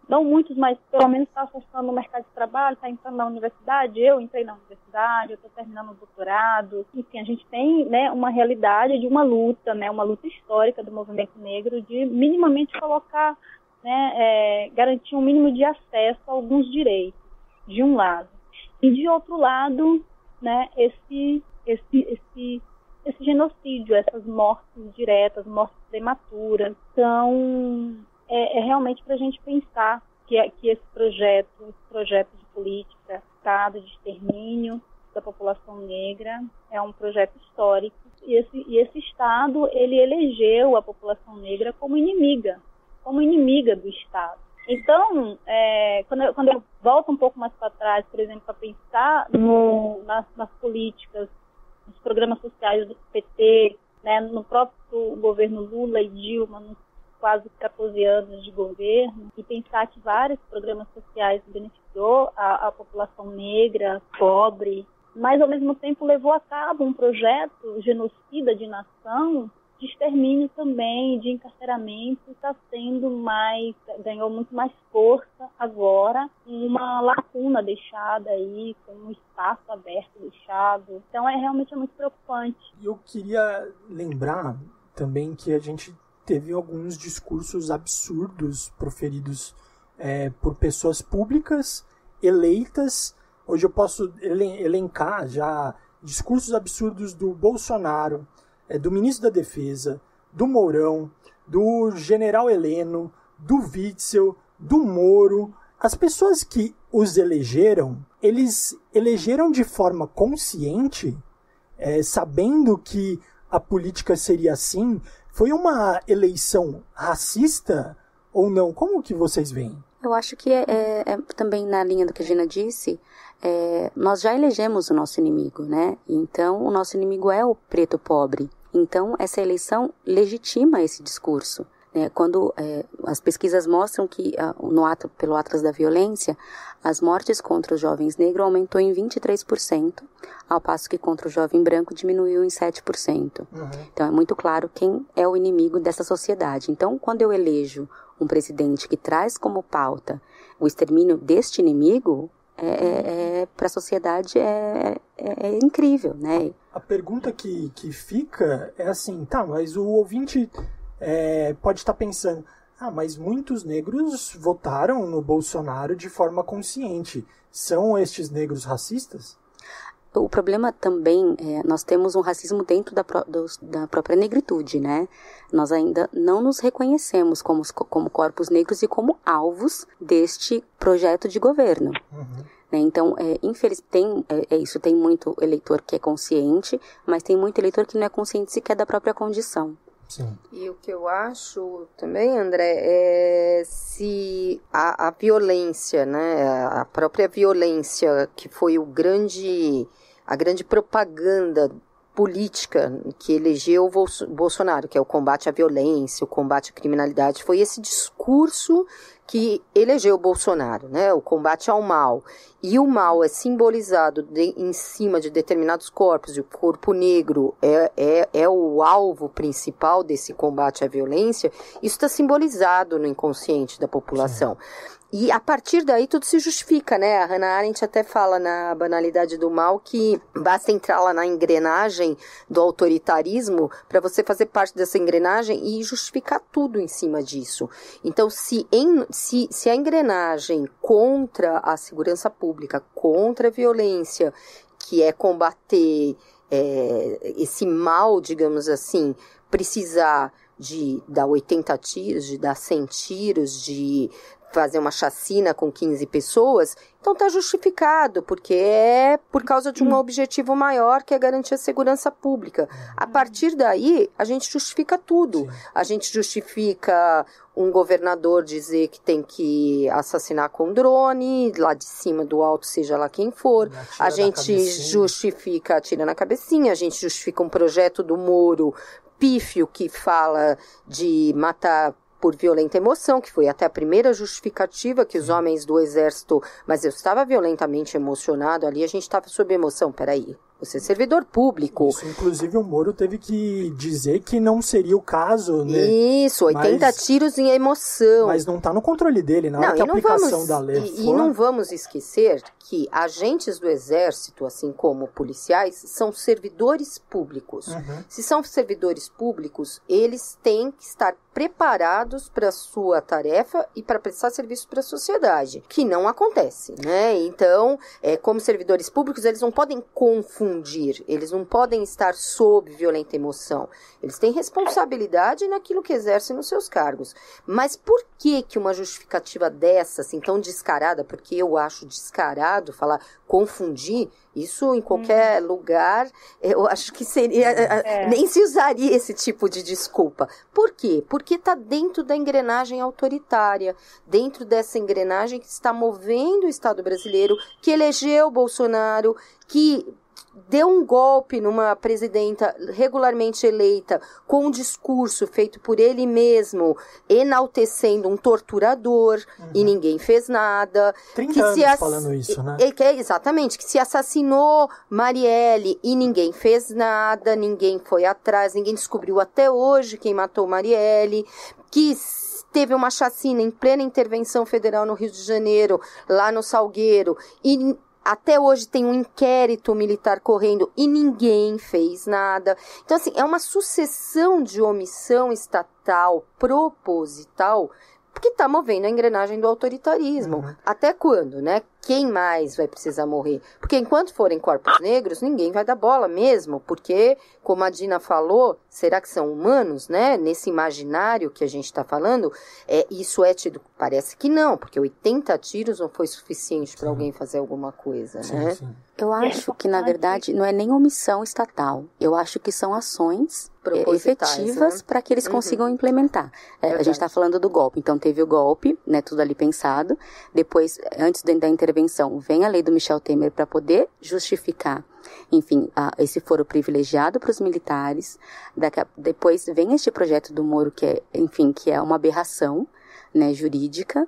[SPEAKER 4] não muitos, mas pelo menos está acessando o mercado de trabalho, está entrando na universidade, eu entrei na universidade, eu estou terminando o doutorado. Enfim, a gente tem, né, uma realidade de uma luta, né, uma luta histórica do movimento negro de minimamente colocar, né, é, garantir um mínimo de acesso a alguns direitos, de um lado. E de outro lado, né, esse, esse, esse, esse genocídio, essas mortes diretas, mortes prematuras, são... É, é realmente para a gente pensar que, que esse projeto, esse projeto de política, Estado de extermínio da população negra, é um projeto histórico. E esse, e esse Estado, ele elegeu a população negra como inimiga, como inimiga do Estado. Então, é, quando, eu, quando eu volto um pouco mais para trás, por exemplo, para pensar no, nas, nas políticas, nos programas sociais do P T, né, no próprio governo Lula e Dilma, nos quase quatorze anos de governo, e pensar que vários programas sociais beneficiou a, a população negra, pobre, mas ao mesmo tempo levou a cabo um projeto genocida de nação, de extermínio também, de encarceramento, está sendo mais, ganhou muito mais força agora, uma lacuna deixada aí, com um espaço aberto deixado. Então é realmente é muito preocupante.
[SPEAKER 1] Eu queria lembrar também que a gente teve alguns discursos absurdos proferidos é, por pessoas públicas, eleitas. Hoje eu posso elencar já discursos absurdos do Bolsonaro, é, do ministro da Defesa, do Mourão, do general Heleno, do Witzel, do Moro. As pessoas que os elegeram, eles elegeram de forma consciente, é, sabendo que a política seria assim. Foi uma eleição racista ou não? Como que vocês veem?
[SPEAKER 3] Eu acho que é, é, é também na linha do que a Gina disse, é, nós já elegemos o nosso inimigo, né? Então, o nosso inimigo é o preto pobre. Então, essa eleição legitima esse discurso. Né? Quando é, as pesquisas mostram que no ato, pelo Atlas da Violência, as mortes contra os jovens negros aumentou em vinte e três por cento, ao passo que contra o jovem branco diminuiu em sete por cento. Uhum. Então é muito claro quem é o inimigo dessa sociedade. Então, quando eu elejo um presidente que traz como pauta o extermínio deste inimigo, é, é, é, para a sociedade é, é, é incrível, né?
[SPEAKER 1] A pergunta que, que fica é assim, tá, mas o ouvinte... É, pode estar pensando, ah, mas muitos negros votaram no Bolsonaro de forma consciente. São estes negros racistas?
[SPEAKER 3] O problema também, é, nós temos um racismo dentro da, pro, do, da própria negritude, né? Nós ainda não nos reconhecemos como, como corpos negros e como alvos deste projeto de governo. Uhum. Então, é, infeliz, tem, é, é isso, tem muito eleitor que é consciente, mas tem muito eleitor que não é consciente sequer da própria condição.
[SPEAKER 2] Sim. E o que eu acho também, André, é se a, a violência, né, a própria violência que foi o grande, a grande propaganda política que elegeu o Bolsonaro, que é o combate à violência, o combate à criminalidade, foi esse discurso que elegeu o Bolsonaro, né? O combate ao mal. E o mal é simbolizado de, em cima de determinados corpos, e o corpo negro é, é, é o alvo principal desse combate à violência. Isso está simbolizado no inconsciente da população. Sim. E a partir daí tudo se justifica, né? A Hannah Arendt até fala na Banalidade do Mal que basta entrar lá na engrenagem do autoritarismo para você fazer parte dessa engrenagem e justificar tudo em cima disso. Então, se, em, se, se a engrenagem contra a segurança pública, contra a violência, que é combater é, esse mal, digamos assim, precisar de dar oitenta tiros, de dar cem tiros, de fazer uma chacina com quinze pessoas, então está justificado, porque é por causa de um objetivo maior, que é garantir a segurança pública. A partir daí, a gente justifica tudo. A gente justifica um governador dizer que tem que assassinar com drone, lá de cima, do alto, seja lá quem for. A gente justifica, atira na cabecinha, a gente justifica um projeto do Moro pífio que fala de matar por violenta emoção, que foi até a primeira justificativa que os homens do exército, mas eu estava violentamente emocionado ali, a gente estava sob emoção, peraí, você é servidor público.
[SPEAKER 1] Isso, inclusive o Moro teve que dizer que não seria o caso, né?
[SPEAKER 2] Isso, oitenta mas, tiros em emoção.
[SPEAKER 1] Mas não está no controle dele, na hora que a aplicação
[SPEAKER 2] vamos,
[SPEAKER 1] da lei
[SPEAKER 2] e,
[SPEAKER 1] for...
[SPEAKER 2] E não vamos esquecer que agentes do Exército, assim como policiais, são servidores públicos. Uhum. Se são servidores públicos, eles têm que estar preparados para a sua tarefa e para prestar serviço para a sociedade, que não acontece, né? Então, é, como servidores públicos, eles não podem confundir, eles não podem estar sob violenta emoção. Eles têm responsabilidade naquilo que exercem nos seus cargos. Mas por que que uma justificativa dessa, assim, tão descarada, porque eu acho descarado falar confundir, isso em qualquer hum. lugar, eu acho que seria, é. nem se usaria esse tipo de desculpa. Por quê? Porque está dentro da engrenagem autoritária, dentro dessa engrenagem que está movendo o Estado brasileiro, que elegeu Bolsonaro, que deu um golpe numa presidenta regularmente eleita com um discurso feito por ele mesmo, enaltecendo um torturador, uhum. e ninguém fez nada.
[SPEAKER 1] trinta
[SPEAKER 2] que
[SPEAKER 1] anos
[SPEAKER 2] se ass...
[SPEAKER 1] falando isso, né?
[SPEAKER 2] É, é, exatamente, que se assassinou Marielle e ninguém fez nada, ninguém foi atrás, ninguém descobriu até hoje quem matou Marielle, que teve uma chacina em plena intervenção federal no Rio de Janeiro, lá no Salgueiro, e até hoje tem um inquérito militar correndo e ninguém fez nada. Então, assim, é uma sucessão de omissão estatal proposital que está movendo a engrenagem do autoritarismo. Uhum. Até quando, né? Quem mais vai precisar morrer? Porque enquanto forem corpos negros, ninguém vai dar bola mesmo, porque, como a Dina falou, será que são humanos, né? Nesse imaginário que a gente está falando, é, isso é tido, parece que não, porque oitenta tiros não foi suficiente para alguém fazer alguma coisa, sim, né? Sim.
[SPEAKER 3] Eu acho que, na verdade, não é nem omissão estatal. Eu acho que são ações efetivas, né? Para que eles consigam uhum. implementar. É, a gente está falando do golpe. Então, teve o golpe, né, tudo ali pensado. Depois, antes da intervenção, vem a lei do Michel Temer para poder justificar, enfim, a, esse foro privilegiado para os militares. Daqui a, depois vem este projeto do Moro, que é, enfim, que é uma aberração, né, jurídica,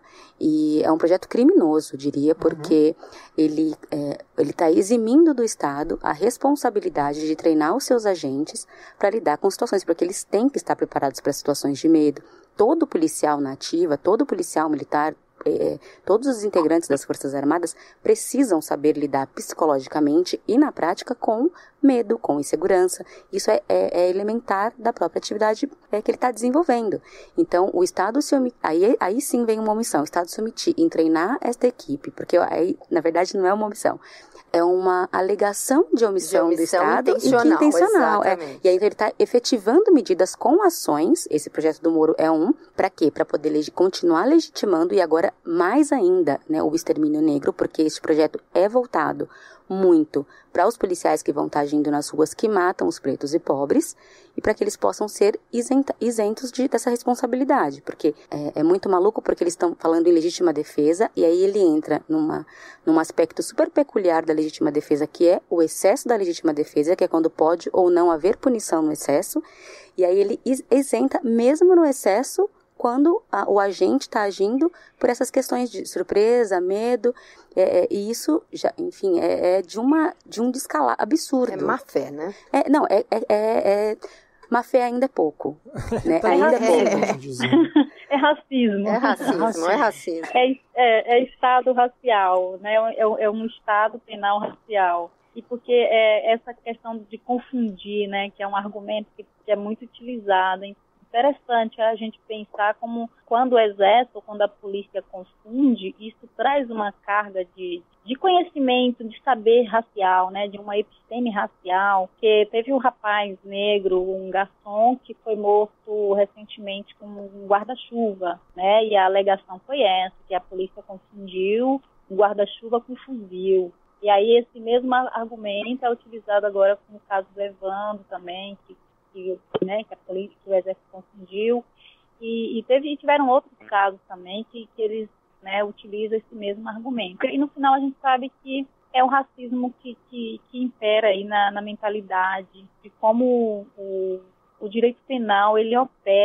[SPEAKER 3] e é um projeto criminoso, diria, porque uhum. ele é, ele está eximindo do Estado a responsabilidade de treinar os seus agentes para lidar com situações, porque eles têm que estar preparados para situações de medo. Todo policial na ativa, todo policial militar, É, todos os integrantes das Forças Armadas precisam saber lidar psicologicamente e na prática com medo, com insegurança. Isso é, é, é elementar da própria atividade é, que ele está desenvolvendo. Então, o Estado se omitir, aí, aí sim vem uma omissão, o Estado se omitir em treinar esta equipe, porque aí, na verdade, não é uma omissão. É uma alegação de omissão, de omissão do Estado intencional, e que intencional. É. E aí então, ele está efetivando medidas com ações, esse projeto do Moro é um, para quê? Para poder leg- continuar legitimando e agora mais ainda, né, o extermínio negro, porque esse projeto é voltado muito para os policiais que vão estar agindo nas ruas que matam os pretos e pobres e para que eles possam ser isenta, isentos de, dessa responsabilidade, porque é, é muito maluco porque eles estão falando em legítima defesa e aí ele entra numa, num aspecto super peculiar da legítima defesa, que é o excesso da legítima defesa, que é quando pode ou não haver punição no excesso, e aí ele isenta mesmo no excesso quando a, o agente está agindo por essas questões de surpresa, medo, é, é, e isso, já, enfim, é, é de, uma, de um descalar absurdo.
[SPEAKER 2] É má fé, né?
[SPEAKER 3] É, não, é, é, é, é má fé ainda é pouco. Né? ainda é, é pouco.
[SPEAKER 4] É racismo.
[SPEAKER 2] É racismo, é racismo.
[SPEAKER 4] É, é, é Estado racial, né? É, é um Estado penal racial. E porque é essa questão de confundir, né, que é um argumento que, que é muito utilizado. É interessante a gente pensar como quando o Exército, quando a polícia confunde, isso traz uma carga de, de conhecimento, de saber racial, né, de uma episteme racial. Que teve um rapaz negro, um garçom, que foi morto recentemente com um guarda-chuva, né, e a alegação foi essa, que a polícia confundiu um guarda-chuva com um fuzil. E aí esse mesmo argumento é utilizado agora com o caso do Evandro também, que, que, né, que a polícia, que o Exército confundiu. E, e, teve, e tiveram outros casos também que, que eles, né, utilizam esse mesmo argumento. E no final a gente sabe que é o racismo que, que, que impera aí na, na mentalidade, de como o, o direito penal ele opera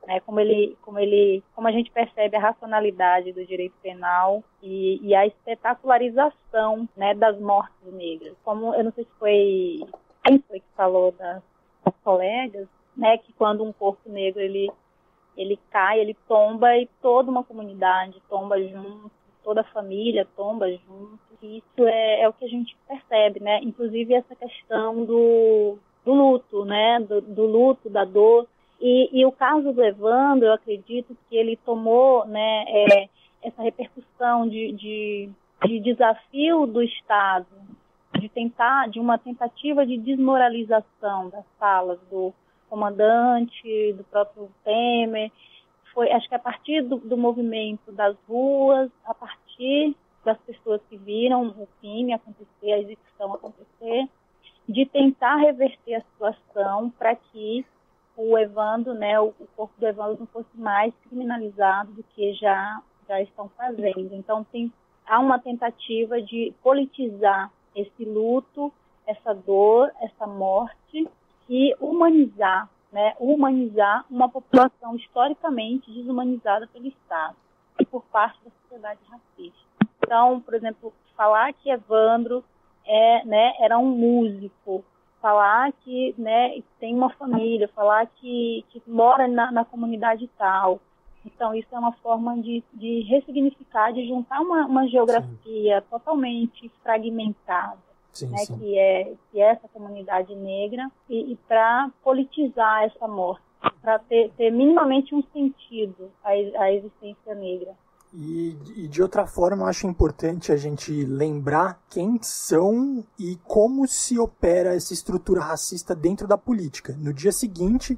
[SPEAKER 4] né, como ele, como ele, como a gente percebe a racionalidade do direito penal e, e a espetacularização, né, das mortes negras. Como eu não sei se foi quem foi que falou das, das colegas, né, que quando um corpo negro ele ele cai, ele tomba e toda uma comunidade tomba junto, toda a família tomba junto. E isso é, é o que a gente percebe, né? Inclusive essa questão do, do luto, né? Do, do luto, da dor. E, e o caso do Evandro, eu acredito que ele tomou, né, é, essa repercussão de, de, de desafio do Estado, de tentar, de uma tentativa de desmoralização das falas do comandante, do próprio Temer. Foi, acho que a partir do, do movimento das ruas, a partir das pessoas que viram o crime acontecer, a execução acontecer, de tentar reverter a situação para que o Evandro, né, o, o corpo do Evandro não fosse mais criminalizado do que já, já estão fazendo. Então, tem, há uma tentativa de politizar esse luto, essa dor, essa morte e humanizar, né, humanizar uma população historicamente desumanizada pelo Estado e por parte da sociedade racista. Então, por exemplo, falar que Evandro é, né, era um músico, falar que, né, tem uma família, falar que, que mora na, na comunidade tal. Então, isso é uma forma de, de ressignificar, de juntar uma, uma geografia sim. totalmente fragmentada, sim, né, sim. Que, é, que é essa comunidade negra, e, e para politizar essa morte, para ter, ter minimamente um sentido a, a existência negra.
[SPEAKER 1] E, e de outra forma, eu acho importante a gente lembrar quem são e como se opera essa estrutura racista dentro da política. No dia seguinte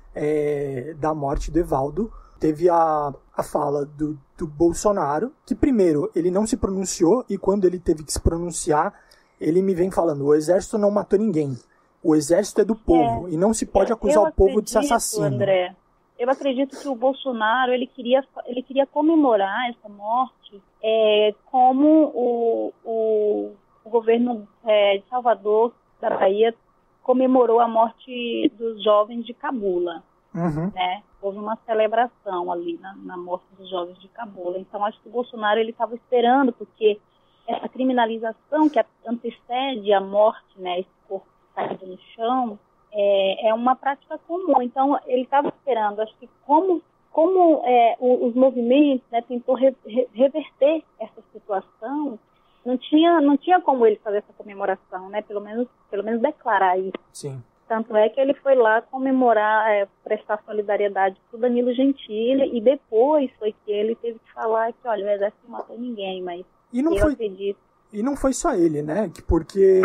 [SPEAKER 1] é, da morte do Evaldo, teve a, a fala do, do Bolsonaro, que primeiro, ele não se pronunciou, e quando ele teve que se pronunciar, ele me vem falando, o exército não matou ninguém, o exército é do povo, é, e não se pode acusar o povo de ser assassino. André.
[SPEAKER 4] Eu acredito que o Bolsonaro, ele queria, ele queria comemorar essa morte é, como o, o, o governo é, de Salvador, da Bahia, comemorou a morte dos jovens de Cabula. Uhum. Né? Houve uma celebração ali na, na morte dos jovens de Cabula. Então, acho que o Bolsonaro estava esperando, porque essa criminalização que antecede a morte, né, esse corpo caído no chão, É, é uma prática comum. Então, ele estava esperando, acho que como, como é, os movimentos, né, tentou re, re, reverter essa situação, não tinha, não tinha como ele fazer essa comemoração, né, pelo menos, pelo menos declarar isso.
[SPEAKER 1] Sim.
[SPEAKER 4] Tanto é que ele foi lá comemorar, é, prestar solidariedade para o Danilo Gentili, e depois foi que ele teve que falar que, olha, o exército não matou ninguém, mas
[SPEAKER 1] e não
[SPEAKER 4] eu
[SPEAKER 1] foi,
[SPEAKER 4] acredito.
[SPEAKER 1] E não foi só ele, né, porque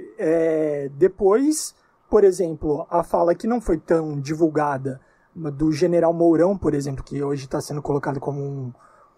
[SPEAKER 1] é, depois... Por exemplo, a fala que não foi tão divulgada do general Mourão, por exemplo, que hoje está sendo colocado como um,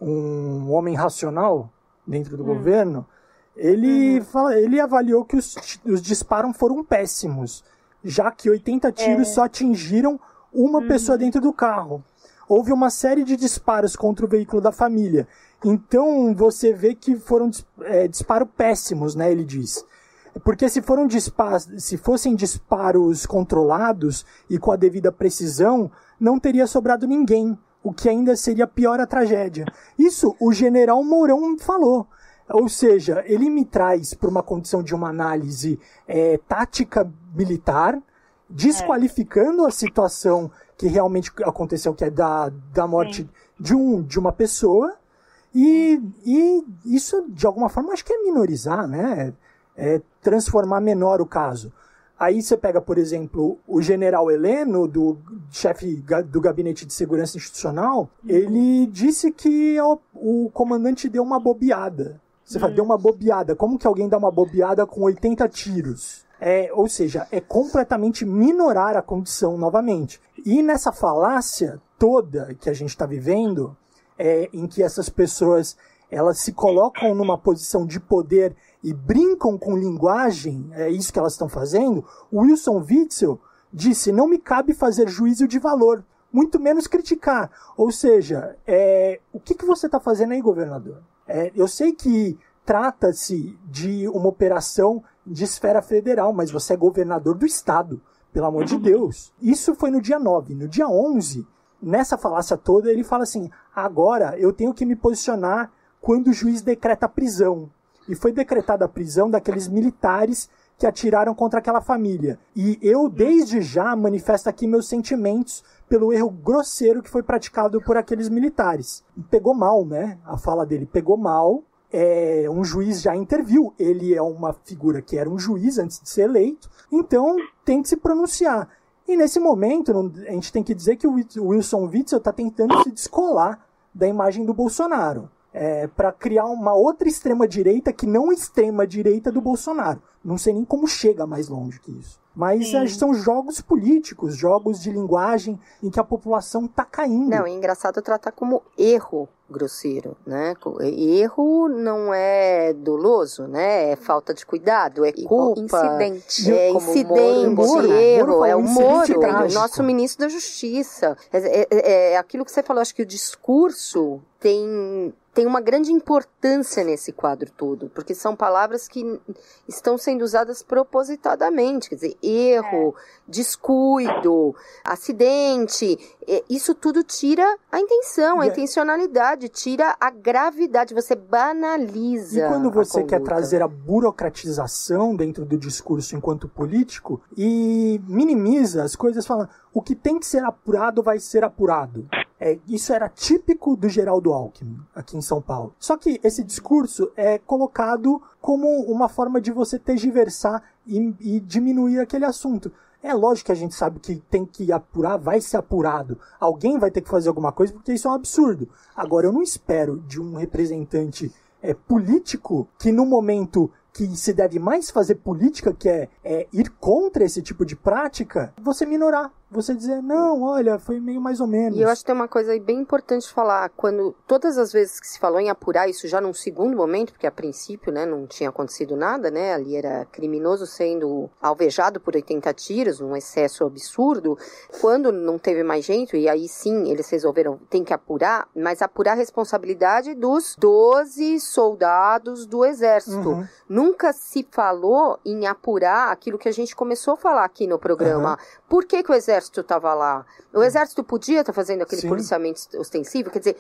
[SPEAKER 1] um homem racional dentro do hum. governo, ele, uhum. fala, ele avaliou que os, os disparos foram péssimos, já que oitenta tiros é. só atingiram uma uhum. pessoa dentro do carro. Houve uma série de disparos contra o veículo da família. Então, você vê que foram é, disparos péssimos, né, ele diz. Porque se, foram disparos, se fossem disparos controlados e com a devida precisão, não teria sobrado ninguém, o que ainda seria pior a tragédia. Isso o general Mourão falou. Ou seja, ele me traz para uma condição de uma análise é, tática militar, desqualificando a situação que realmente aconteceu, que é da, da morte de, um, de uma pessoa, e, e isso, de alguma forma, acho que é minorizar, né? É transformar menor o caso. Aí você pega, por exemplo, o general Heleno, do chefe do Gabinete de Segurança Institucional, uhum. ele disse que o, o comandante deu uma bobeada. Você uhum. fala, deu uma bobeada. Como que alguém dá uma bobeada com oitenta tiros? É, ou seja, é completamente minorar a condição novamente. E nessa falácia toda que a gente está vivendo, é, em que essas pessoas elas se colocam numa posição de poder e brincam com linguagem, é isso que elas estão fazendo, o Wilson Witzel disse, não me cabe fazer juízo de valor, muito menos criticar. Ou seja, é, o que, que você está fazendo aí, governador? É, eu sei que trata-se de uma operação de esfera federal, mas você é governador do estado, pelo amor de Deus. Isso foi no dia nove. No dia onze, nessa falácia toda, ele fala assim, agora eu tenho que me posicionar quando o juiz decreta a prisão. E foi decretada a prisão daqueles militares que atiraram contra aquela família. E eu, desde já, manifesto aqui meus sentimentos pelo erro grosseiro que foi praticado por aqueles militares. Pegou mal, né? A fala dele pegou mal. É, um juiz já interviu. Ele é uma figura que era um juiz antes de ser eleito. Então, tem que se pronunciar. E nesse momento, a gente tem que dizer que o Wilson Witzel está tentando se descolar da imagem do Bolsonaro. É, para criar uma outra extrema-direita que não extrema-direita do Bolsonaro. Não sei nem como chega mais longe que isso. Mas é, são jogos políticos, jogos de linguagem em que a população está caindo.
[SPEAKER 2] Não, é engraçado tratar como erro grosseiro, né? Erro não é doloso, né? É falta de cuidado, é culpa.
[SPEAKER 3] Incidente.
[SPEAKER 2] É
[SPEAKER 3] como
[SPEAKER 2] incidente,
[SPEAKER 1] Moro,
[SPEAKER 2] erro,
[SPEAKER 1] Moro
[SPEAKER 2] é o Moro,
[SPEAKER 1] trágico.
[SPEAKER 2] nosso ministro da Justiça. É, é, é aquilo que você falou, acho que o discurso tem... tem uma grande importância nesse quadro todo, porque são palavras que estão sendo usadas propositadamente, quer dizer, erro, é. descuido, acidente, isso tudo tira a intenção, a é. intencionalidade, tira a gravidade, você banaliza.
[SPEAKER 1] E quando você
[SPEAKER 2] a
[SPEAKER 1] quer trazer a burocratização dentro do discurso enquanto político e minimiza as coisas, falando o que tem que ser apurado vai ser apurado. É, isso era típico do Geraldo Alckmin, aqui em São Paulo. Só que esse discurso é colocado como uma forma de você tergiversar e, e diminuir aquele assunto. É lógico que a gente sabe que tem que apurar, vai ser apurado. Alguém vai ter que fazer alguma coisa, porque isso é um absurdo. Agora, eu não espero de um representante é, político que no momento que se deve mais fazer política, que é, é ir contra esse tipo de prática, você minorar. Você dizer, não, olha, foi meio mais ou menos.
[SPEAKER 2] E eu acho que tem uma coisa aí bem importante falar, quando todas as vezes que se falou em apurar isso já num segundo momento, porque a princípio, né, não tinha acontecido nada, né, ali era criminoso sendo alvejado por oitenta tiros, um excesso absurdo, quando não teve mais jeito, e aí sim, eles resolveram, tem que apurar, mas apurar a responsabilidade dos doze soldados do exército. Uhum. Nunca se falou em apurar aquilo que a gente começou a falar aqui no programa. Uhum. Por que que o exército estava lá? O exército podia estar fazendo aquele Sim. policiamento ostensivo? Quer dizer,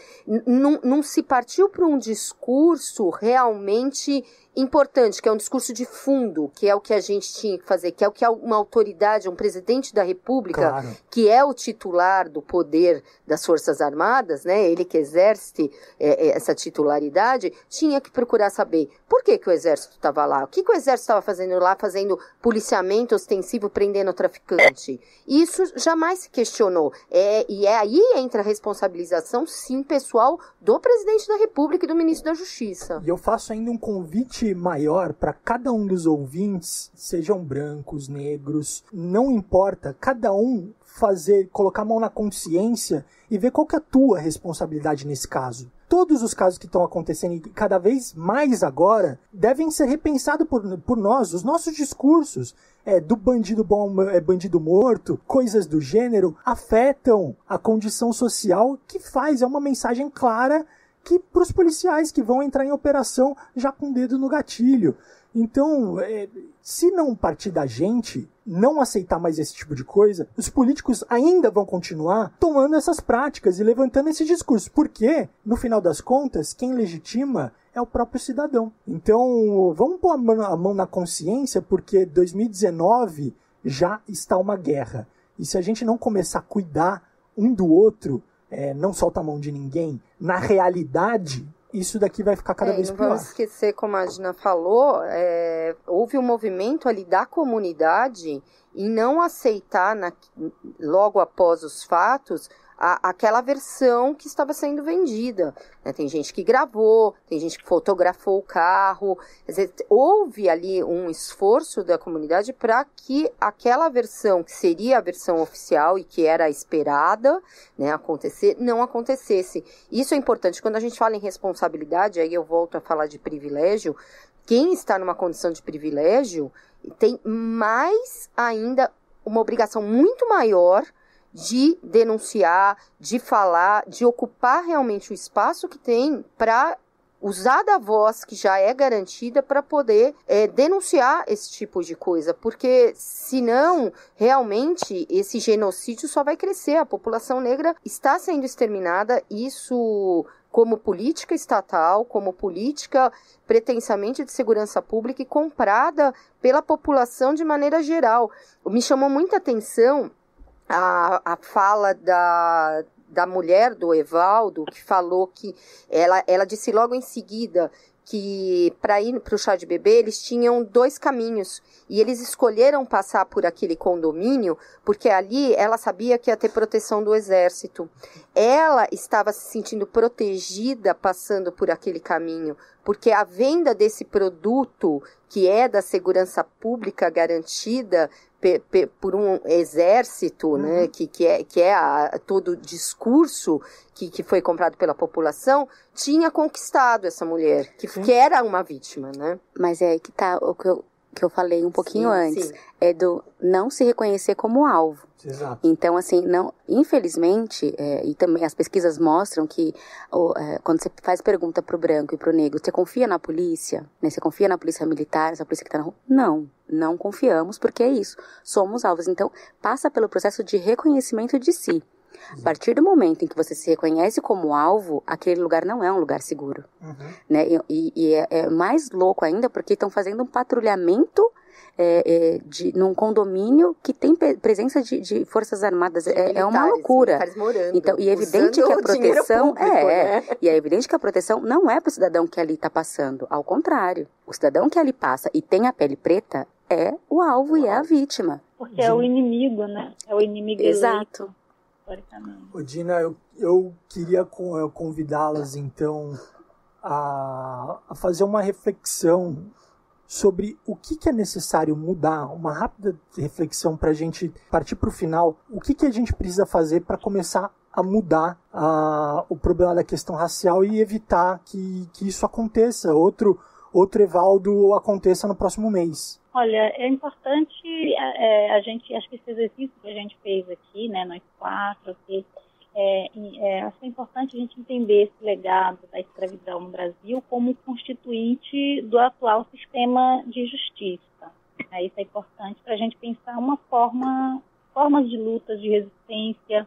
[SPEAKER 2] não se partiu para um discurso realmente importante, que é um discurso de fundo, que é o que a gente tinha que fazer, que é o que uma autoridade, um presidente da República, claro. que é o titular do poder das Forças Armadas, né, ele que exerce é, essa titularidade, tinha que procurar saber por que que o exército estava lá, o que que o exército estava fazendo lá, fazendo policiamento ostensivo, prendendo o traficante. Isso jamais se questionou. É, e é aí entra a responsabilização, sim, pessoal, do presidente da República e do ministro da Justiça.
[SPEAKER 1] E eu faço ainda um convite maior para cada um dos ouvintes, sejam brancos, negros, não importa, cada um fazer, colocar a mão na consciência e ver qual que é a tua responsabilidade nesse caso. Todos os casos que estão acontecendo e cada vez mais agora devem ser repensados por, por nós, os nossos discursos é, do bandido bom é bandido morto, coisas do gênero, afetam a condição social que faz, é uma mensagem clara que para os policiais que vão entrar em operação já com o dedo no gatilho. Então, é, se não partir da gente, não aceitar mais esse tipo de coisa, os políticos ainda vão continuar tomando essas práticas e levantando esse discurso. Porque, no final das contas, quem legitima é o próprio cidadão. Então, vamos pôr a mão, a mão na consciência, porque dois mil e dezenove já está uma guerra. E se a gente não começar a cuidar um do outro, é, não solta a mão de ninguém, na realidade, isso daqui vai ficar cada
[SPEAKER 2] é,
[SPEAKER 1] vez
[SPEAKER 2] não
[SPEAKER 1] pior.
[SPEAKER 2] Não vamos esquecer, como a Gina falou, é, houve um movimento ali da comunidade em não aceitar, na, logo após os fatos, a, aquela versão que estava sendo vendida. Né? Tem gente que gravou, tem gente que fotografou o carro. Quer dizer, houve ali um esforço da comunidade para que aquela versão, que seria a versão oficial e que era esperada, né, acontecer, não acontecesse. Isso é importante. Quando a gente fala em responsabilidade, aí eu volto a falar de privilégio, quem está numa condição de privilégio tem mais ainda uma obrigação muito maior de denunciar, de falar, de ocupar realmente o espaço que tem para usar da voz que já é garantida para poder é, denunciar esse tipo de coisa, porque senão realmente esse genocídio só vai crescer, a população negra está sendo exterminada, isso como política estatal, como política pretensamente de segurança pública e comprada pela população de maneira geral. Me chamou muita atenção a, a fala da... da mulher do Evaldo, que falou que ela, ela disse logo em seguida que para ir para o chá de bebê eles tinham dois caminhos e eles escolheram passar por aquele condomínio porque ali ela sabia que ia ter proteção do exército. Ela estava se sentindo protegida passando por aquele caminho, porque a venda desse produto que é da segurança pública garantida Pe, pe, por um exército, uhum. né, que, que é, que é a, todo o discurso que, que foi comprado pela população, tinha conquistado essa mulher, que, que era uma vítima, né?
[SPEAKER 3] Mas é aí que tá o que eu, que eu falei um pouquinho
[SPEAKER 2] sim,
[SPEAKER 3] antes,
[SPEAKER 2] sim.
[SPEAKER 3] é do não se reconhecer como alvo.
[SPEAKER 1] Exato.
[SPEAKER 3] Então, assim, não, infelizmente, é, e também as pesquisas mostram que o, é, quando você faz pergunta pro branco e pro negro, você confia na polícia? Né? Você confia na polícia militar, essa polícia que tá na rua? Não, não confiamos, porque é isso. Somos alvos. Então, passa pelo processo de reconhecimento de si. A partir do momento em que você se reconhece como alvo, aquele lugar não é um lugar seguro. Uhum. Né? E, e é, é mais louco ainda porque estão fazendo um patrulhamento É, é, de, num condomínio que tem presença de, de forças armadas, é, é uma loucura.
[SPEAKER 2] Morando,
[SPEAKER 3] então, e é evidente que a proteção público, é, né? E é evidente que a proteção não é para o cidadão que ali está passando, ao contrário, o cidadão que ali passa e tem a pele preta é o alvo e é a vítima.
[SPEAKER 4] Porque é o inimigo, né? É o inimigo
[SPEAKER 3] exato.
[SPEAKER 1] Ô, Dina, eu, eu queria convidá-las então a, a fazer uma reflexão sobre o que, que é necessário mudar, uma rápida reflexão para a gente partir para o final, o que, que a gente precisa fazer para começar a mudar a, o problema da questão racial e evitar que, que isso aconteça, outro, outro Evaldo aconteça no próximo mês.
[SPEAKER 4] Olha, é importante é, a gente, acho que esse exercício que a gente fez aqui, né, nós quatro, aqui, É, é, acho que é importante a gente entender esse legado da escravidão no Brasil como constituinte do atual sistema de justiça. É, isso é importante para a gente pensar uma forma, formas de luta, de resistência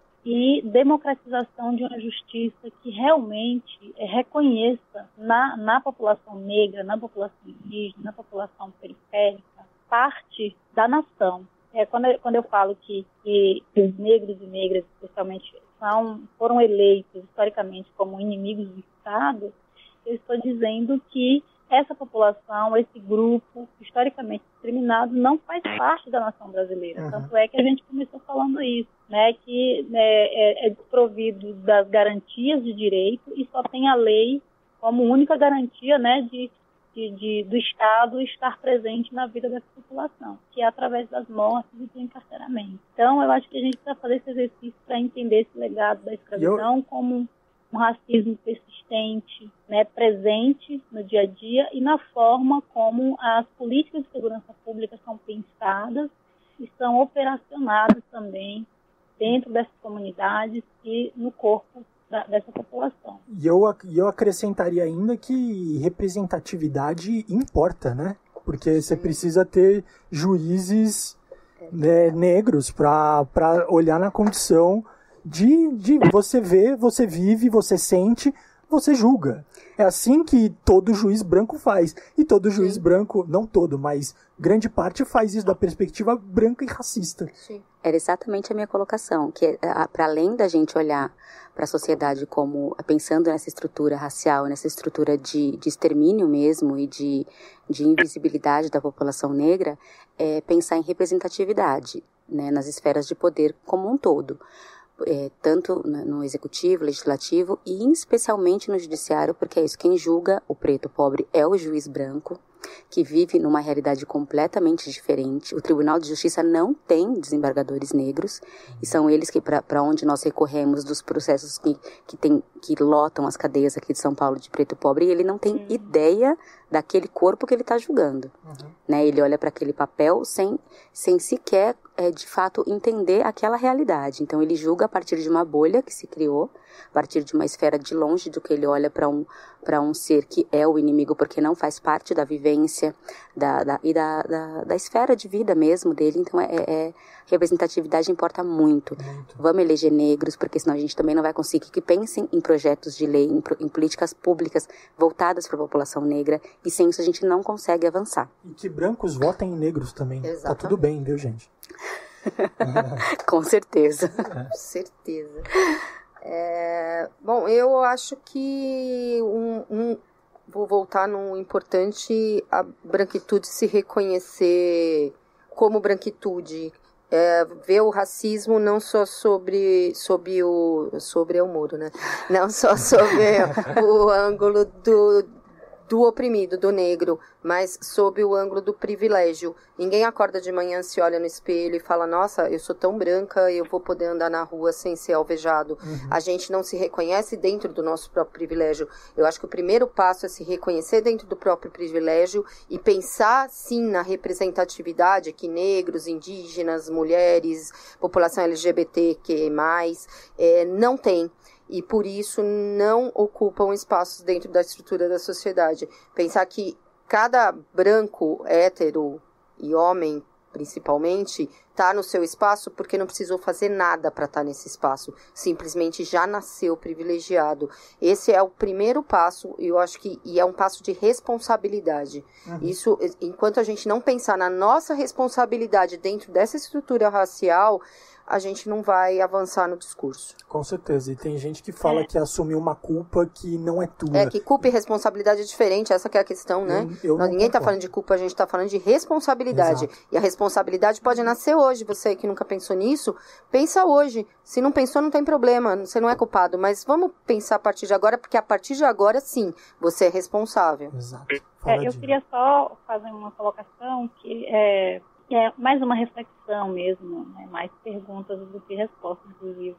[SPEAKER 4] e democratização de uma justiça que realmente é, reconheça na, na população negra, na população indígena, na população periférica, parte da nação. É, quando, eu, quando eu falo que, que os negros e negras, especialmente, são, foram eleitos historicamente como inimigos do Estado, eu estou dizendo que essa população, esse grupo historicamente discriminado, não faz parte da nação brasileira. Uhum. Tanto é que a gente começou falando isso, né, que né, é, é desprovido das garantias de direito e só tem a lei como única garantia, né, de De, de, do Estado estar presente na vida dessa população, que é através das mortes e do encarceramento. Então, eu acho que a gente precisa fazer esse exercício para entender esse legado da escravidão eu... como um racismo persistente, né, presente no dia a dia e na forma como as políticas de segurança pública são pensadas e são operacionadas também dentro dessas comunidades e no corpo dessa população.
[SPEAKER 1] E eu, eu acrescentaria ainda que representatividade importa, né? Porque você precisa ter juízes né, negros para olhar na condição de, de você ver, você vive, você sente, você julga. É assim que todo juiz branco faz. E todo juiz Sim. branco, não todo, mas grande parte faz isso da perspectiva branca e racista.
[SPEAKER 3] Sim. Era exatamente a minha colocação, que para além da gente olhar para a sociedade como pensando nessa estrutura racial, nessa estrutura de, de extermínio mesmo e de, de invisibilidade da população negra, é pensar em representatividade, né, nas esferas de poder como um todo. É, tanto no executivo, legislativo e especialmente no judiciário, porque é isso, quem julga o preto pobre é o juiz branco, que vive numa realidade completamente diferente. O Tribunal de Justiça não tem desembargadores negros, e são eles que para onde nós recorremos dos processos que, que, tem, que lotam as cadeias aqui de São Paulo de preto pobre, e ele não tem Sim. ideia daquele corpo que ele está julgando. Uhum. Né? Ele olha para aquele papel sem, sem sequer é, de fato, entender aquela realidade. Então, ele julga a partir de uma bolha que se criou, a partir de uma esfera de longe do que ele olha para um, para um ser que é o inimigo, porque não faz parte da vivência da, da, e da, da, da esfera de vida mesmo dele. Então, é, é, representatividade importa muito. muito. Vamos eleger negros, porque senão a gente também não vai conseguir que pensem em projetos de lei, em, em políticas públicas voltadas para a população negra, e sem isso a gente não consegue avançar.
[SPEAKER 1] E que brancos votem em negros também. Exatamente. Tá tudo bem, viu, gente?
[SPEAKER 3] Com certeza.
[SPEAKER 2] Com certeza. É, bom, eu acho que um, um, vou voltar no importante, a branquitude se reconhecer como branquitude, é, ver o racismo não só sobre, sobre o sobre o muro, né? Não só sobre o ângulo do do oprimido, do negro, mas sob o ângulo do privilégio. Ninguém acorda de manhã, se olha no espelho e fala, nossa, eu sou tão branca, eu vou poder andar na rua sem ser alvejado. Uhum. A gente não se reconhece dentro do nosso próprio privilégio. Eu acho que o primeiro passo é se reconhecer dentro do próprio privilégio e pensar, sim, na representatividade que negros, indígenas, mulheres, população L G B T Q mais, é, não tem. E por isso não ocupam espaços dentro da estrutura da sociedade. Pensar que cada branco, hétero e homem, principalmente, está no seu espaço porque não precisou fazer nada para estar nesse espaço. Simplesmente já nasceu privilegiado. Esse é o primeiro passo, e eu acho que e é um passo de responsabilidade. Uhum. Isso, enquanto a gente não pensar na nossa responsabilidade dentro dessa estrutura racial, a gente não vai avançar no discurso.
[SPEAKER 1] Com certeza. E tem gente que fala é. que assumiu uma culpa que não é tua.
[SPEAKER 2] É, que culpa e responsabilidade é diferente, essa que é a questão, né?
[SPEAKER 1] Eu, eu
[SPEAKER 2] Nós, ninguém está falando de culpa, a gente está falando de responsabilidade. Exato. E a responsabilidade pode nascer hoje. Você que nunca pensou nisso, pensa hoje. Se não pensou, não tem problema, você não é culpado. Mas vamos pensar a partir de agora, porque a partir de agora, sim, você é responsável.
[SPEAKER 1] Exato.
[SPEAKER 4] É, eu queria só fazer uma colocação que é... É mais uma reflexão mesmo, né? Mais perguntas do que respostas do livro.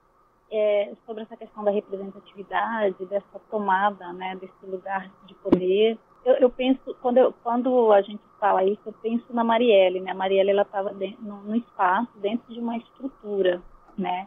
[SPEAKER 4] É, sobre essa questão da representatividade, dessa tomada, né, desse lugar de poder. Eu, eu penso, quando, eu, quando a gente fala isso, eu penso na Marielle. Né? A Marielle estava no, no espaço, dentro de uma estrutura, né?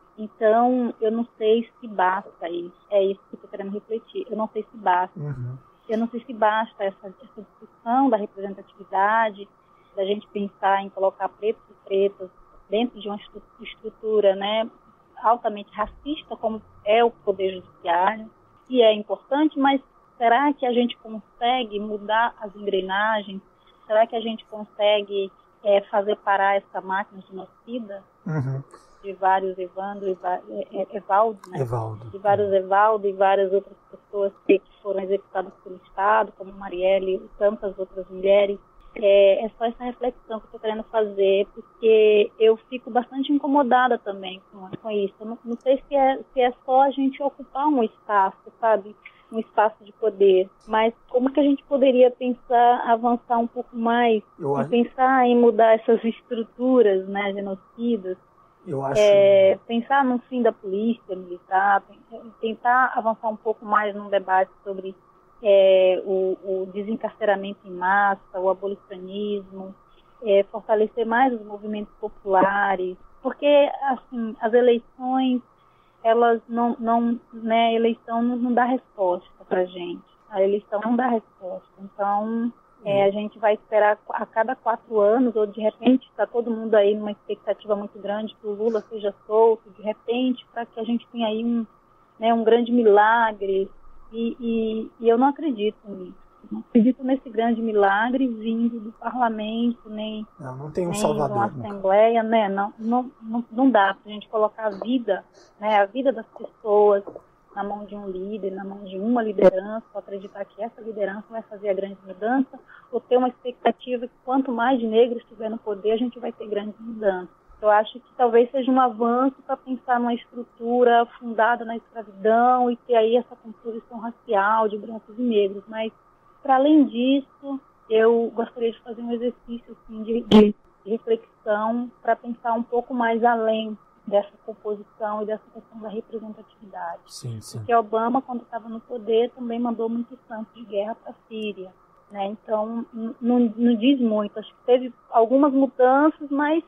[SPEAKER 4] Então, eu não sei se basta isso. É isso que eu estou querendo refletir. Eu não sei se basta. Uhum. Eu não sei se basta essa, essa discussão da representatividade, da gente pensar em colocar pretos e pretas dentro de uma estrutura, né, altamente racista, como é o Poder Judiciário, e é importante, mas será que a gente consegue mudar as engrenagens? Será que a gente consegue é, fazer parar essa máquina genocida? Uhum. De vários Evandro, Evaldo, né?
[SPEAKER 1] Evaldo.
[SPEAKER 4] De vários Evaldo e várias outras pessoas que foram executadas pelo Estado, como Marielle e tantas outras mulheres. É, é só essa reflexão que eu estou querendo fazer, porque eu fico bastante incomodada também com, com isso. Eu não, não sei se é, se é só a gente ocupar um espaço, sabe? Um espaço de poder, mas como que a gente poderia pensar, avançar um pouco mais, eu acho... pensar em mudar essas estruturas, né, genocidas,
[SPEAKER 1] eu acho...
[SPEAKER 4] é, pensar no fim da polícia militar, tentar avançar um pouco mais num debate sobre É, o, o desencarceramento em massa, o abolicionismo, é, fortalecer mais os movimentos populares, porque assim, as eleições, elas não, não né, a eleição não, não dá resposta para a gente, a eleição não dá resposta, então é, a gente vai esperar a cada quatro anos, ou de repente está todo mundo aí numa expectativa muito grande que o Lula seja solto, de repente, para que a gente tenha aí um, né, um grande milagre. E, e, e eu não acredito nisso. Não acredito nesse grande milagre vindo do parlamento, nem,
[SPEAKER 1] não, não tem um
[SPEAKER 4] nem
[SPEAKER 1] salvador,
[SPEAKER 4] de uma assembleia, né? Não, não, não, não dá para a gente colocar a vida, né, a vida das pessoas na mão de um líder, na mão de uma liderança, acreditar que essa liderança vai fazer a grande mudança, ou ter uma expectativa que quanto mais de negros estiver no poder, a gente vai ter grandes mudanças. Eu acho que talvez seja um avanço para pensar numa estrutura fundada na escravidão e ter aí essa composição racial de brancos e negros. Mas, para além disso, eu gostaria de fazer um exercício assim, de, de reflexão para pensar um pouco mais além dessa composição e dessa questão da representatividade.
[SPEAKER 1] Sim, sim.
[SPEAKER 4] Porque Obama, quando estava no poder, também mandou muitos tanques de guerra para a Síria. Né? Então, não, não diz muito. Acho que teve algumas mudanças, mas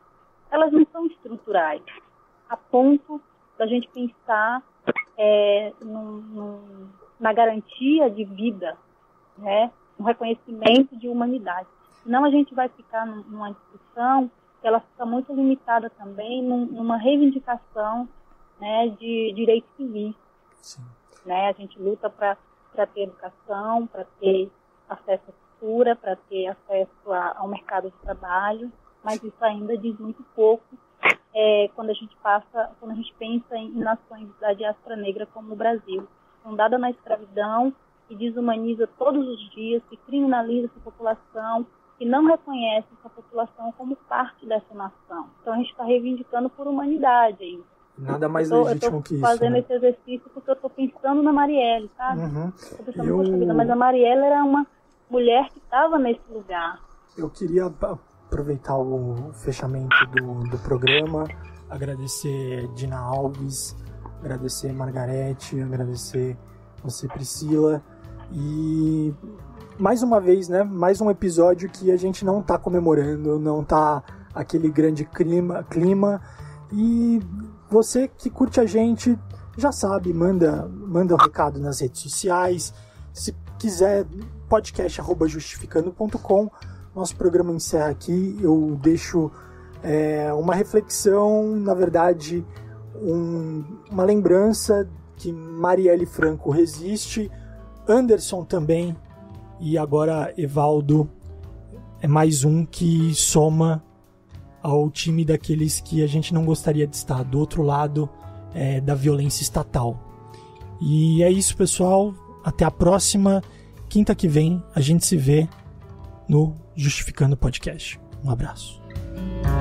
[SPEAKER 4] elas não são estruturais, a ponto da gente pensar é, num, num, na garantia de vida, né, no reconhecimento de humanidade. Senão a gente vai ficar numa discussão que ela fica muito limitada também numa reivindicação, né, de direitos civis. Sim. Né? A gente luta para ter educação, para ter acesso à cultura, para ter acesso a, ao mercado de trabalho, mas isso ainda diz muito pouco é, quando a gente passa, quando a gente pensa em, em nações da diáspora negra como o Brasil, fundada na escravidão, que desumaniza todos os dias, que criminaliza essa população, que não reconhece essa população como parte dessa nação. Então a gente está reivindicando por humanidade aí.
[SPEAKER 1] Nada mais
[SPEAKER 4] eu tô,
[SPEAKER 1] legítimo
[SPEAKER 4] eu tô
[SPEAKER 1] que isso.
[SPEAKER 4] fazendo
[SPEAKER 1] né?
[SPEAKER 4] esse exercício porque eu estou pensando na Marielle, sabe?
[SPEAKER 1] Uhum.
[SPEAKER 4] Estou pensando,
[SPEAKER 1] eu...
[SPEAKER 4] poxa vida, mas a Marielle era uma mulher que estava nesse lugar.
[SPEAKER 1] Eu queria aproveitar o fechamento do, do programa, agradecer Dina Alves, agradecer Margarete, agradecer você, Priscila, e mais uma vez, né, mais um episódio que a gente não está comemorando, não está aquele grande clima, clima, e você que curte a gente já sabe, manda, manda um recado nas redes sociais, se quiser, podcast arroba justificando ponto com. Nosso programa encerra aqui, eu deixo é, uma reflexão, na verdade, um, uma lembrança que Marielle Franco resiste, Anderson também, e agora Evaldo é mais um que soma ao time daqueles que a gente não gostaria de estar, do outro lado é, da violência estatal. E é isso, pessoal, até a próxima, quinta que vem a gente se vê no Justificando Podcast. Um abraço.